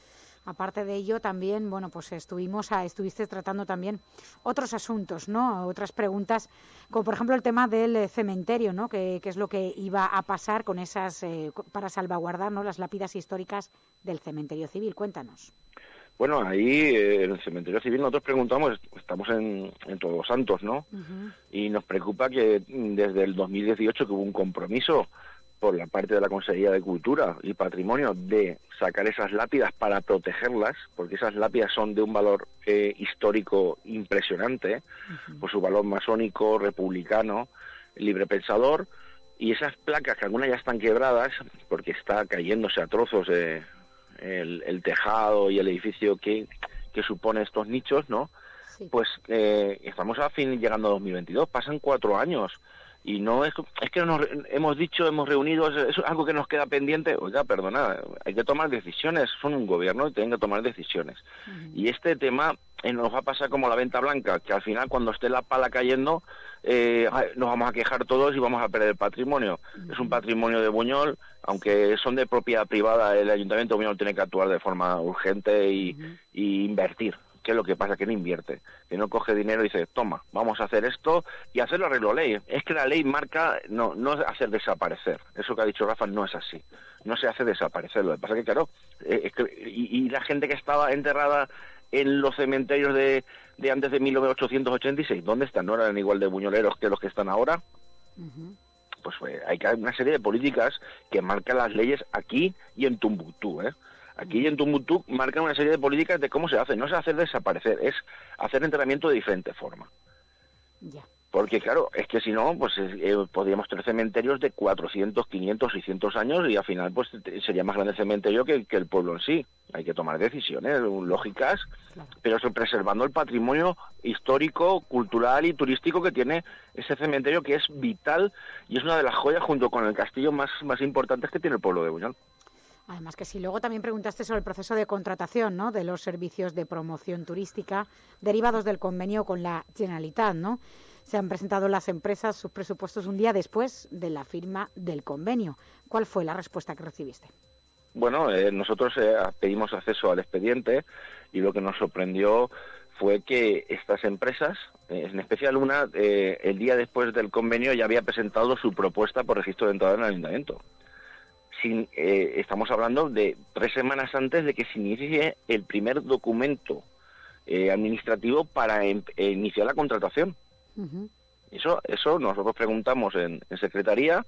Aparte de ello, también, bueno, pues estuvimos, a, estuviste tratando también otros asuntos, ¿no? Otras preguntas, como por ejemplo el tema del cementerio, ¿no? Que, que es lo que iba a pasar con esas, eh, para salvaguardar, ¿no?, las lápidas históricas del cementerio civil. Cuéntanos. Bueno, ahí eh, en el cementerio civil nosotros preguntamos, estamos en, en Todos los Santos, ¿no? Uh-huh. Y nos preocupa que desde el dos mil dieciocho que hubo un compromiso por la parte de la Consejería de Cultura y Patrimonio de sacar esas lápidas para protegerlas, porque esas lápidas son de un valor eh, histórico impresionante, uh-huh. por su valor masónico, republicano, librepensador, y esas placas, que algunas ya están quebradas, porque está cayéndose a trozos eh, el, el tejado y el edificio que, que supone estos nichos, ¿no? Sí. Pues eh, estamos a fin llegando a dos mil veintidós, pasan cuatro años, y no es, es que nos hemos dicho, hemos reunido, es, es algo que nos queda pendiente. Oiga, perdona, hay que tomar decisiones, son un gobierno y tienen que tomar decisiones. Uh-huh. Y este tema eh, nos va a pasar como la venta blanca, que al final cuando esté la pala cayendo, eh, nos vamos a quejar todos y vamos a perder el patrimonio. Uh-huh. Es un patrimonio de Buñol, aunque son de propiedad privada, el Ayuntamiento de Buñol tiene que actuar de forma urgente y, uh-huh. y invertir. ¿Qué es lo que pasa? Que no invierte, que no coge dinero y dice, toma, vamos a hacer esto y hacerlo arreglo ley. Es que la ley marca, no no hacer desaparecer. Eso que ha dicho Rafa no es así. No se hace desaparecer. Lo que pasa es que, claro, eh, es que, y, y la gente que estaba enterrada en los cementerios de, de antes de mil ochocientos ochenta y seis, ¿dónde están? ¿No eran igual de buñoleros que los que están ahora? Uh-huh. Pues eh, hay que haber una serie de políticas que marcan las leyes aquí y en Tumbuctú, ¿eh? Aquí en Tumbuctú marcan una serie de políticas de cómo se hace. No es hacer desaparecer, es hacer entrenamiento de diferente forma. Ya. Porque, claro, es que si no, pues eh, podríamos tener cementerios de cuatrocientos, quinientos, seiscientos años y al final pues sería más grande el cementerio que, que el pueblo en sí. Hay que tomar decisiones lógicas, claro, pero eso, preservando el patrimonio histórico, cultural y turístico que tiene ese cementerio, que es vital y es una de las joyas junto con el castillo más, más importantes que tiene el pueblo de Buñol. Además que si luego también preguntaste sobre el proceso de contratación, ¿no?, de los servicios de promoción turística derivados del convenio con la Generalitat, ¿no? Se han presentado las empresas sus presupuestos un día después de la firma del convenio. ¿Cuál fue la respuesta que recibiste? Bueno, eh, nosotros eh, pedimos acceso al expediente y lo que nos sorprendió fue que estas empresas, eh, en especial una, eh, el día después del convenio ya había presentado su propuesta por registro de entrada en el ayuntamiento. Sin, eh, estamos hablando de tres semanas antes de que se inicie el primer documento eh, administrativo para em, eh, iniciar la contratación. Uh-huh. Eso, eso nosotros preguntamos en, en secretaría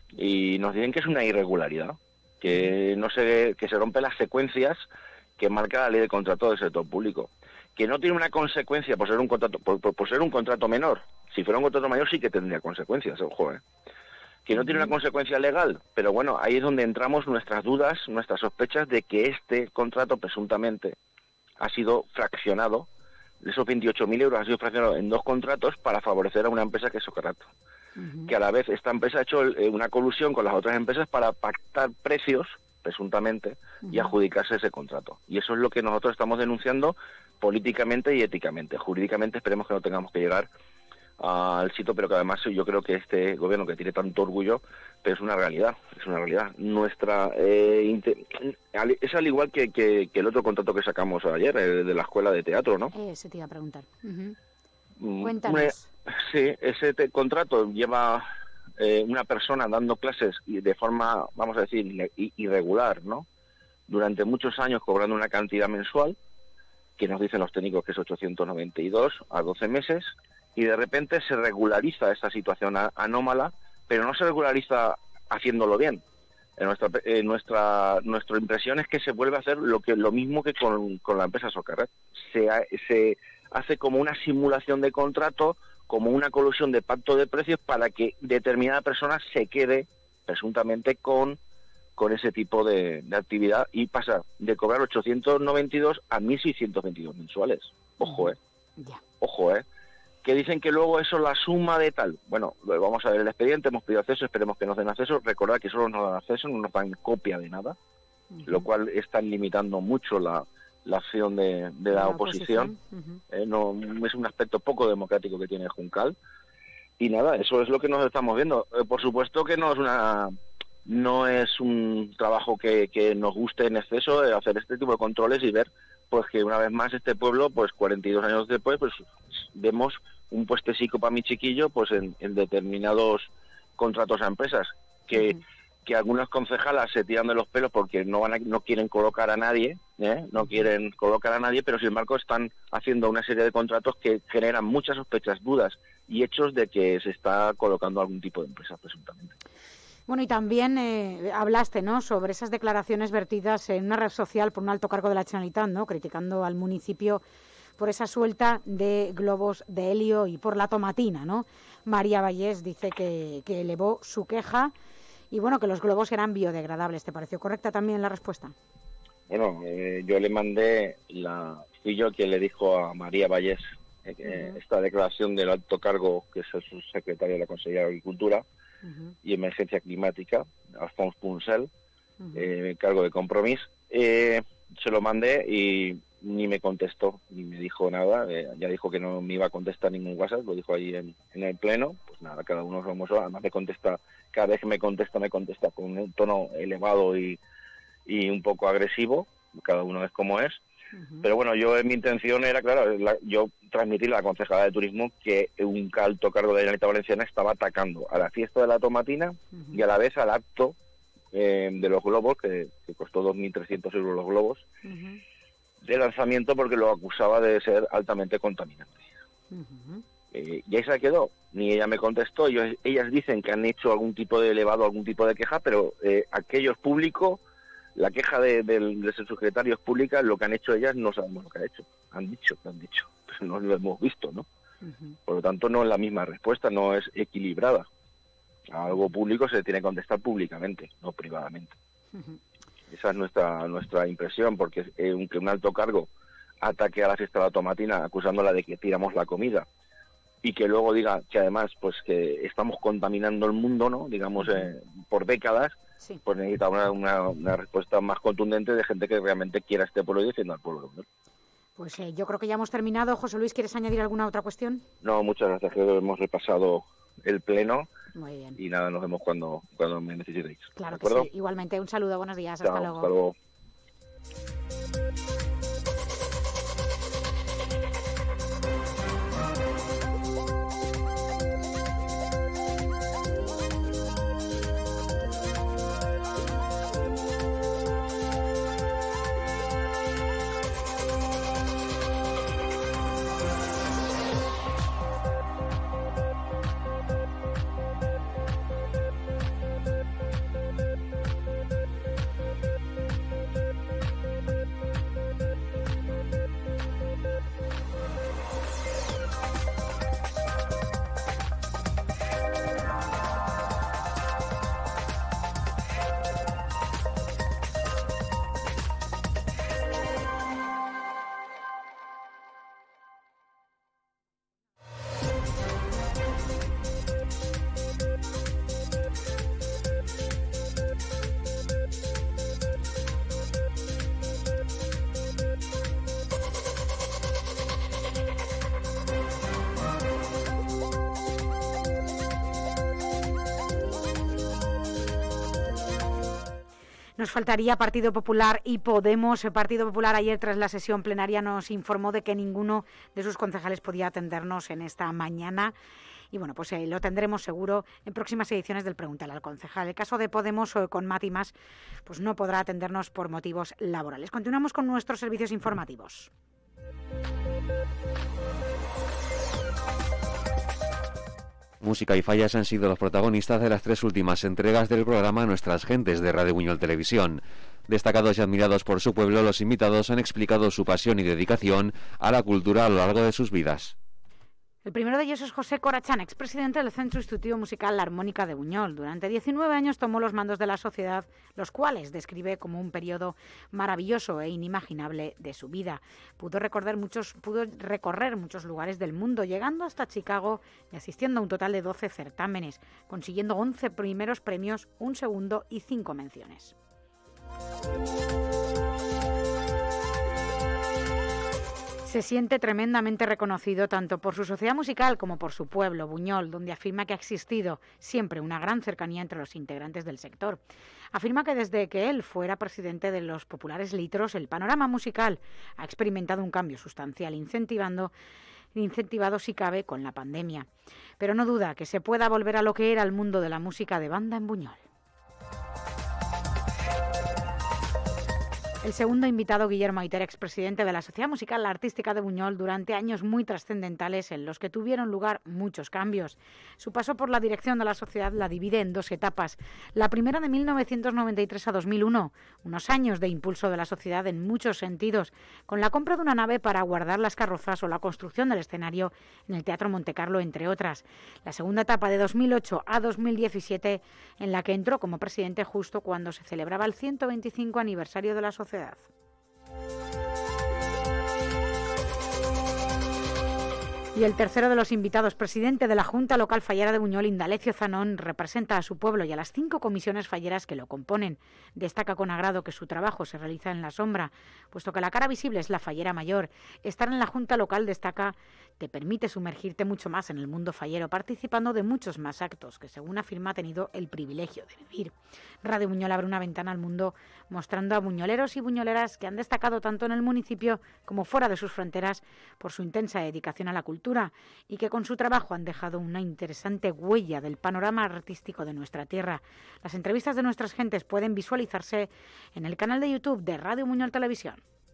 y nos dicen que es una irregularidad, que no se, que se rompen las secuencias que marca la ley de contrato del sector público, que no tiene una consecuencia por ser un contrato, por, por, por ser un contrato menor. Si fuera un contrato mayor sí que tendría consecuencias, ojo, eh. que no tiene una consecuencia legal, pero bueno, ahí es donde entramos nuestras dudas, nuestras sospechas de que este contrato presuntamente ha sido fraccionado, esos veintiocho mil euros ha sido fraccionado en dos contratos para favorecer a una empresa que es Socarato, uh-huh. que a la vez esta empresa ha hecho eh, una colusión con las otras empresas para pactar precios, presuntamente, uh-huh. y adjudicarse ese contrato. Y eso es lo que nosotros estamos denunciando políticamente y éticamente. Jurídicamente esperemos que no tengamos que llegar al sitio, pero que además yo creo que este gobierno que tiene tanto orgullo, pero es una realidad, es una realidad. Nuestra eh, inter... es al igual que, que, que el otro contrato que sacamos ayer, el de la escuela de teatro, ¿no? Eh, se te iba a preguntar. Uh-huh. Mm, Cuéntanos. Una... Sí, ese te... contrato lleva eh, una persona dando clases de forma, vamos a decir, irregular, ¿no? Durante muchos años cobrando una cantidad mensual, que nos dicen los técnicos que es ochocientos noventa y dos a doce meses, y de repente se regulariza esta situación anómala, pero no se regulariza haciéndolo bien. En nuestra, en nuestra, nuestra impresión es que se vuelve a hacer lo que lo mismo que con, con la empresa Socarrat. Se, se hace como una simulación de contrato, como una colusión de pacto de precios para que determinada persona se quede presuntamente con, con ese tipo de, de actividad y pasa de cobrar ochocientos noventa y dos a mil seiscientos veintidós mensuales. Ojo, ¿eh? Ya. Ojo, ¿eh? Que dicen que luego eso la suma de tal. Bueno, vamos a ver el expediente, hemos pedido acceso, esperemos que nos den acceso. Recordad que solo nos dan acceso, no nos dan copia de nada, uh-huh. lo cual están limitando mucho la, la acción de, de la, la oposición. oposición. Uh-huh. eh, no, es un aspecto poco democrático que tiene Juncal. Y nada, eso es lo que nos estamos viendo. Eh, por supuesto que no es una no es un trabajo que, que nos guste en exceso de hacer este tipo de controles y ver pues que una vez más este pueblo, pues cuarenta y dos años después, pues vemos un puestecico para mi chiquillo pues en, en determinados contratos a empresas que, uh-huh. que algunas concejalas se tiran de los pelos porque no van a, no quieren colocar a nadie, ¿eh? no quieren colocar a nadie, pero sin embargo están haciendo una serie de contratos que generan muchas sospechas, dudas y hechos de que se está colocando algún tipo de empresa presuntamente. Bueno, y también eh, hablaste, ¿no?, sobre esas declaraciones vertidas en una red social por un alto cargo de la Generalitat, ¿no?, criticando al municipio por esa suelta de globos de helio y por la tomatina, ¿no? María Vallés dice que, que elevó su queja y, bueno, que los globos eran biodegradables. ¿Te pareció correcta también la respuesta? Bueno, eh, yo le mandé, la fui yo quien le dijo a María Vallés eh, uh-huh. esta declaración del alto cargo, que es el subsecretario de la Consejería de Agricultura, Uh-huh. y Emergencia Climática, Alfonso Puncel, uh-huh. eh, cargo de Compromís, eh, se lo mandé y ni me contestó, ni me dijo nada, eh, ya dijo que no me iba a contestar ningún WhatsApp, lo dijo ahí en, en el pleno, pues nada, cada uno somos, además me contesta, cada vez que me contesta, me contesta con un tono elevado y, y un poco agresivo, cada uno es como es. Uh-huh. Pero bueno, yo mi intención era, claro, la, yo transmitir a la concejala de turismo que un alto cargo de la Generalitat Valenciana estaba atacando a la fiesta de la tomatina uh-huh. y a la vez al acto eh, de los globos, que, que costó dos mil trescientos euros los globos, uh-huh. de lanzamiento porque lo acusaba de ser altamente contaminante. Uh-huh. Eh, y ahí se quedó, ni ella me contestó, ellos, ellas dicen que han hecho algún tipo de elevado, algún tipo de queja, pero eh, aquello es público. La queja de, de, de ese subsecretario es pública, lo que han hecho ellas no sabemos lo que han hecho. Han dicho, lo han dicho, pero no lo hemos visto, ¿no? Uh-huh. Por lo tanto, no es la misma respuesta, no es equilibrada. A algo público se tiene que contestar públicamente, no privadamente. Uh-huh. Esa es nuestra nuestra impresión, porque eh, un, que un alto cargo ataque a la fiesta de la tomatina acusándola de que tiramos la comida y que luego diga que además pues que estamos contaminando el mundo, ¿no? Digamos, eh, por décadas. Sí. Pues necesita una, una, una respuesta más contundente de gente que realmente quiera este pueblo y defienda al pueblo, ¿no? Pues eh, yo creo que ya hemos terminado. José Luis, ¿quieres añadir alguna otra cuestión? No, muchas gracias. Creo que hemos repasado el pleno. Muy bien. Y nada, nos vemos cuando, cuando me necesitéis. Claro que sí. Igualmente, un saludo, buenos días. Chao, hasta luego. Hasta luego. Nos faltaría Partido Popular y Podemos. El Partido Popular ayer, tras la sesión plenaria, nos informó de que ninguno de sus concejales podía atendernos en esta mañana. Y bueno, pues eh, lo tendremos seguro en próximas ediciones del Pregúntale al Concejal. El caso de Podemos, eh, con Mati Mas, pues no podrá atendernos por motivos laborales. Continuamos con nuestros servicios informativos. Música y fallas han sido los protagonistas de las tres últimas entregas del programa Nuestras Gentes de Radio Buñol Televisión. Destacados y admirados por su pueblo, los invitados han explicado su pasión y dedicación a la cultura a lo largo de sus vidas. El primero de ellos es José Corachán, expresidente del Centro Instructivo Musical La Armónica de Buñol. Durante diecinueve años tomó los mandos de la sociedad, los cuales describe como un periodo maravilloso e inimaginable de su vida. Pudo recorrer muchos, pudo recorrer muchos lugares del mundo, llegando hasta Chicago y asistiendo a un total de doce certámenes, consiguiendo once primeros premios, un segundo y cinco menciones. Se siente tremendamente reconocido tanto por su sociedad musical como por su pueblo, Buñol, donde afirma que ha existido siempre una gran cercanía entre los integrantes del sector. Afirma que desde que él fuera presidente de los populares litros, el panorama musical ha experimentado un cambio sustancial, incentivando, incentivado si cabe con la pandemia. Pero no duda que se pueda volver a lo que era el mundo de la música de banda en Buñol. El segundo invitado, Guillermo Aiter, expresidente de la Sociedad Musical Artística de Buñol, durante años muy trascendentales en los que tuvieron lugar muchos cambios. Su paso por la dirección de la sociedad la divide en dos etapas. La primera de mil novecientos noventa y tres a dos mil uno, unos años de impulso de la sociedad en muchos sentidos, con la compra de una nave para guardar las carrozas o la construcción del escenario en el Teatro Montecarlo, entre otras. La segunda etapa de dos mil ocho a dos mil diecisiete, en la que entró como presidente justo cuando se celebraba el ciento veinticinco aniversario de la sociedad. Y el tercero de los invitados, presidente de la Junta Local Fallera de Buñol, Indalecio Zanón, representa a su pueblo y a las cinco comisiones falleras que lo componen. Destaca con agrado que su trabajo se realiza en la sombra, puesto que la cara visible es la fallera mayor. Estar en la Junta Local, destaca, te permite sumergirte mucho más en el mundo fallero, participando de muchos más actos que, según afirma, ha tenido el privilegio de vivir. Radio Buñol abre una ventana al mundo, mostrando a buñoleros y buñoleras que han destacado tanto en el municipio como fuera de sus fronteras por su intensa dedicación a la cultura, y que con su trabajo han dejado una interesante huella del panorama artístico de nuestra tierra. Las entrevistas de Nuestras Gentes pueden visualizarse en el canal de YouTube de Radio Buñol Televisión.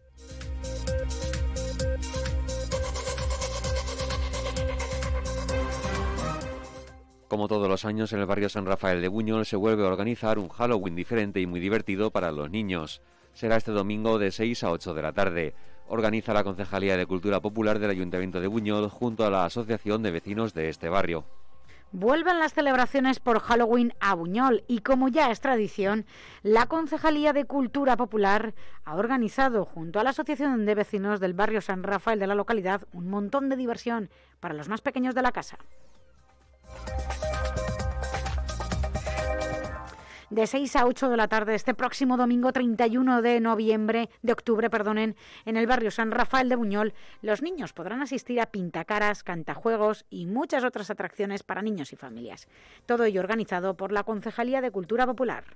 Como todos los años, en el barrio San Rafael de Buñol se vuelve a organizar un Halloween diferente y muy divertido para los niños. Será este domingo de seis a ocho de la tarde. Organiza la Concejalía de Cultura Popular del Ayuntamiento de Buñol junto a la Asociación de Vecinos de este barrio. Vuelven las celebraciones por Halloween a Buñol y, como ya es tradición, la Concejalía de Cultura Popular ha organizado junto a la Asociación de Vecinos del barrio San Rafael de la localidad un montón de diversión para los más pequeños de la casa. De seis a ocho de la tarde este próximo domingo treinta y uno de noviembre, de octubre, perdonen, en el barrio San Rafael de Buñol, los niños podrán asistir a pintacaras, cantajuegos y muchas otras atracciones para niños y familias. Todo ello organizado por la Concejalía de Cultura Popular.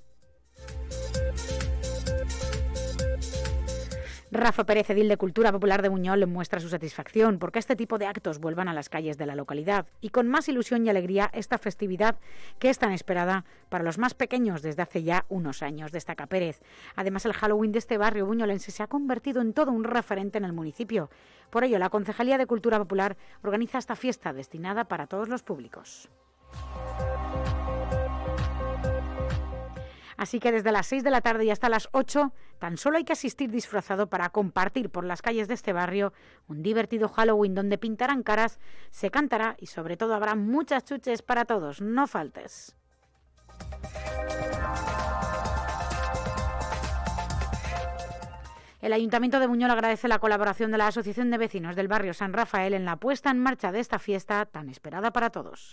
Rafa Pérez, edil de Cultura Popular de Buñol, muestra su satisfacción porque este tipo de actos vuelvan a las calles de la localidad y con más ilusión y alegría esta festividad que es tan esperada para los más pequeños desde hace ya unos años, destaca Pérez. Además, el Halloween de este barrio buñolense se ha convertido en todo un referente en el municipio. Por ello, la Concejalía de Cultura Popular organiza esta fiesta destinada para todos los públicos. Así que desde las seis de la tarde y hasta las ocho tan solo hay que asistir disfrazado para compartir por las calles de este barrio un divertido Halloween donde pintarán caras, se cantará y sobre todo habrá muchas chuches para todos. No faltes. El Ayuntamiento de Buñol agradece la colaboración de la Asociación de Vecinos del barrio San Rafael en la puesta en marcha de esta fiesta tan esperada para todos.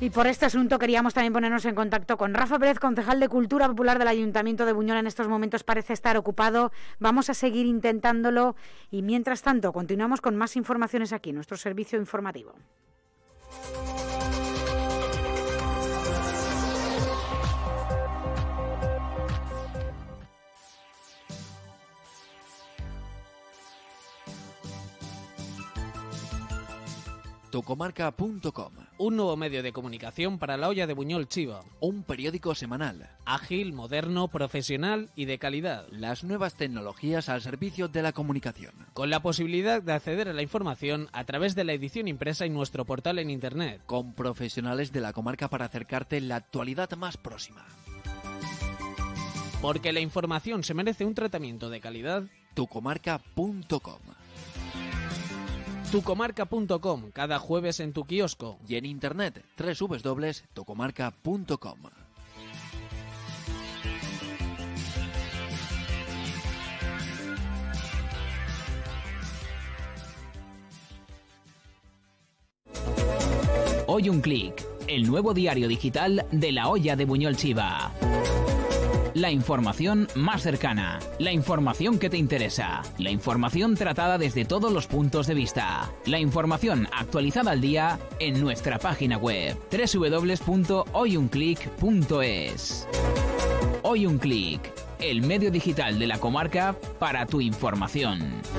Y por este asunto queríamos también ponernos en contacto con Rafa Pérez, concejal de Cultura Popular del Ayuntamiento de Buñol. En estos momentos parece estar ocupado. Vamos a seguir intentándolo y mientras tanto continuamos con más informaciones aquí en nuestro servicio informativo. tucomarca punto com. Un nuevo medio de comunicación para la olla de Buñol Chiva. Un periódico semanal. Ágil, moderno, profesional y de calidad. Las nuevas tecnologías al servicio de la comunicación. Con la posibilidad de acceder a la información a través de la edición impresa y nuestro portal en internet. Con profesionales de la comarca para acercarte la actualidad más próxima. Porque la información se merece un tratamiento de calidad. tucomarca punto com. tucomarca punto com, cada jueves en tu kiosco. Y en internet, doble u doble u doble u punto tucomarca punto com. Hoy un clic, el nuevo diario digital de la olla de Buñol Chiva. La información más cercana, la información que te interesa, la información tratada desde todos los puntos de vista, la información actualizada al día en nuestra página web doble u doble u doble u punto hoy un clic punto es. Hoy un clic, el medio digital de la comarca para tu información.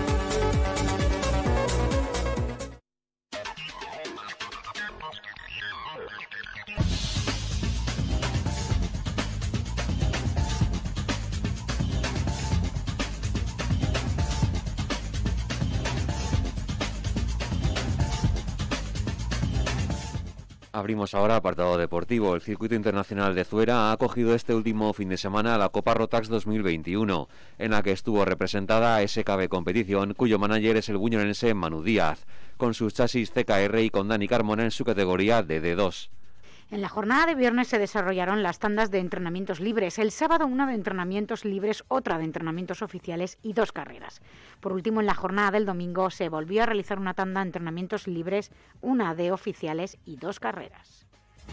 Abrimos ahora apartado deportivo. El circuito internacional de Zuera ha acogido este último fin de semana la Copa Rotax dos mil veintiuno, en la que estuvo representada S K B Competición, cuyo manager es el buñolense Manu Díaz, con sus chasis C K R y con Dani Carmona en su categoría de D dos. En la jornada de viernes se desarrollaron las tandas de entrenamientos libres. El sábado una de entrenamientos libres, otra de entrenamientos oficiales y dos carreras. Por último, en la jornada del domingo se volvió a realizar una tanda de entrenamientos libres, una de oficiales y dos carreras.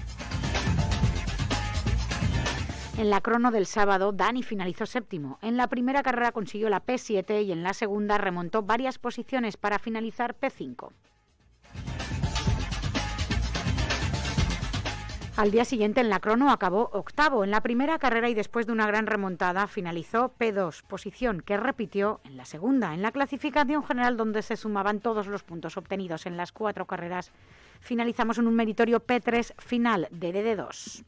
En la crono del sábado, Dani finalizó séptimo. En la primera carrera consiguió la P siete y en la segunda remontó varias posiciones para finalizar P cinco. Al día siguiente en la crono acabó octavo en la primera carrera y después de una gran remontada finalizó P dos, posición que repitió en la segunda. En la clasificación general, donde se sumaban todos los puntos obtenidos en las cuatro carreras, finalizamos en un meritorio P tres final de D D dos.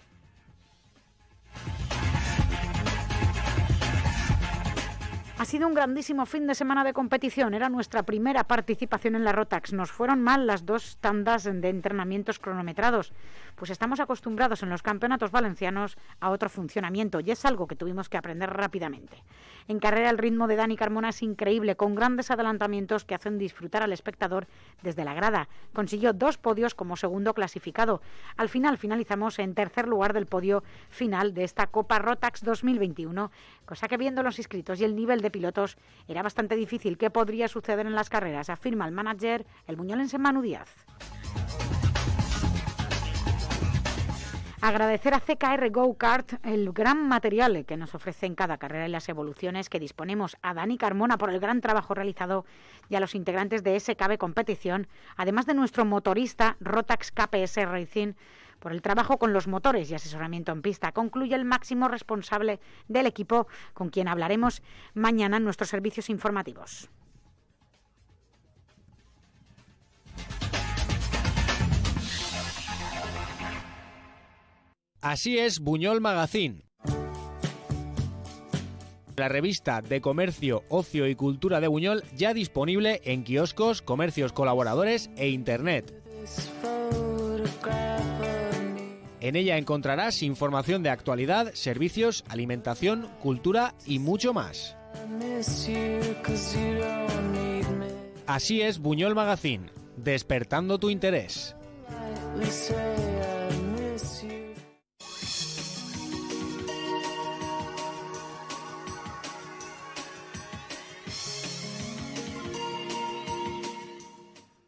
Ha sido un grandísimo fin de semana de competición. Era nuestra primera participación en la Rotax. Nos fueron mal las dos tandas de entrenamientos cronometrados, pues estamos acostumbrados en los campeonatos valencianos a otro funcionamiento y es algo que tuvimos que aprender rápidamente. En carrera el ritmo de Dani Carmona es increíble, con grandes adelantamientos que hacen disfrutar al espectador desde la grada. Consiguió dos podios como segundo clasificado. Al final finalizamos en tercer lugar del podio final de esta Copa Rotax dos mil veintiuno, cosa que viendo los inscritos y el nivel de pilotos era bastante difícil. ¿Qué podría suceder en las carreras?, afirma el manager, el buñolense Manu Díaz. Agradecer a C K R Go Kart el gran material que nos ofrece en cada carrera y las evoluciones que disponemos, a Dani Carmona por el gran trabajo realizado y a los integrantes de S K B Competición, además de nuestro motorista Rotax K P S Racing por el trabajo con los motores y asesoramiento en pista. Concluye el máximo responsable del equipo, con quien hablaremos mañana en nuestros servicios informativos. Así es Buñol Magazine, la revista de comercio, ocio y cultura de Buñol, ya disponible en kioscos, comercios colaboradores e internet. En ella encontrarás información de actualidad, servicios, alimentación, cultura y mucho más. Así es Buñol Magazine, despertando tu interés.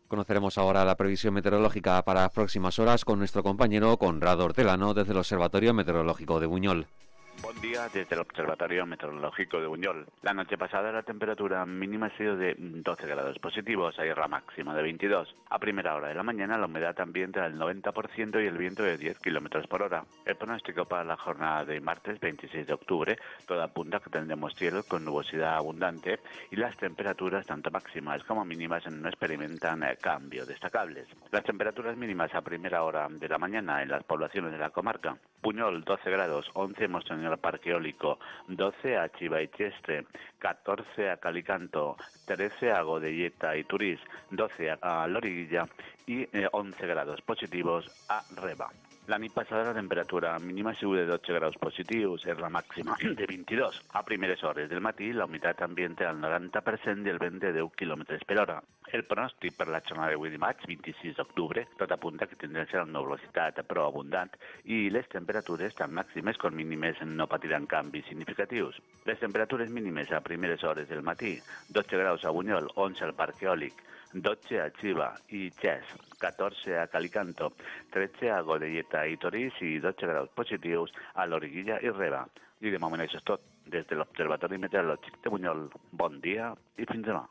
Conoceremos ahora la previsión meteorológica para las próximas horas con nuestro compañero Conrado Hortelano desde el Observatorio Meteorológico de Buñol. Buen día desde el Observatorio Meteorológico de Buñol. La noche pasada la temperatura mínima ha sido de doce grados positivos, ayer la máxima de veintidós. A primera hora de la mañana la humedad ambiente al noventa por ciento y el viento de diez kilómetros por hora. El pronóstico para la jornada de martes veintiséis de octubre, toda apunta que tendremos cielo con nubosidad abundante y las temperaturas tanto máximas como mínimas no experimentan cambios destacables. Las temperaturas mínimas a primera hora de la mañana en las poblaciones de la comarca: Buñol doce grados, once hemos tenido el Parque Eólico, doce a Chiva y Cheste, catorce a Calicanto, trece a Godelleta y Turís, doce a Loriguilla y eh, once grados positivos a Reba. La nit passada la temperatura mínima ha sigut de dotze graus positius, és la màxima de vint-i-dos. A primeres hores del matí la humitat ambiente al noranta per cent i el vent de deu quilòmetres per hora. El pronòstic per la jornada d'avui dimarts, vint-i-sis d'octubre, tot apunta que tindrà ser una nuvolositat prou abundant i les temperatures, tant màximes com mínimes, no patiran canvis significatius. Les temperatures mínimes a primeres hores del matí: dotze graus a Buñol, onze al Parc Eòlic, dotze a Chiva i Ches, catorze a Calicanto, tretze a Godelleta i Torís i dotze graus positius a Loriguilla i Reba. I de moment això és tot. Des de l'Observatori Meteorològic de Buñol, bon dia i fins demà.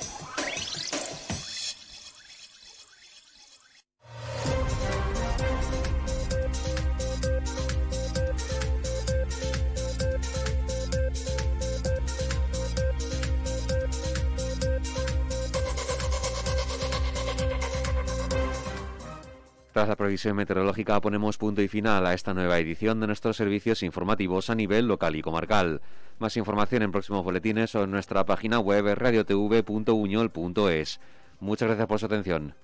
Tras la previsión meteorológica ponemos punto y final a esta nueva edición de nuestros servicios informativos a nivel local y comarcal. Más información en próximos boletines o en nuestra página web radiotv punto buñol punto es. Muchas gracias por su atención.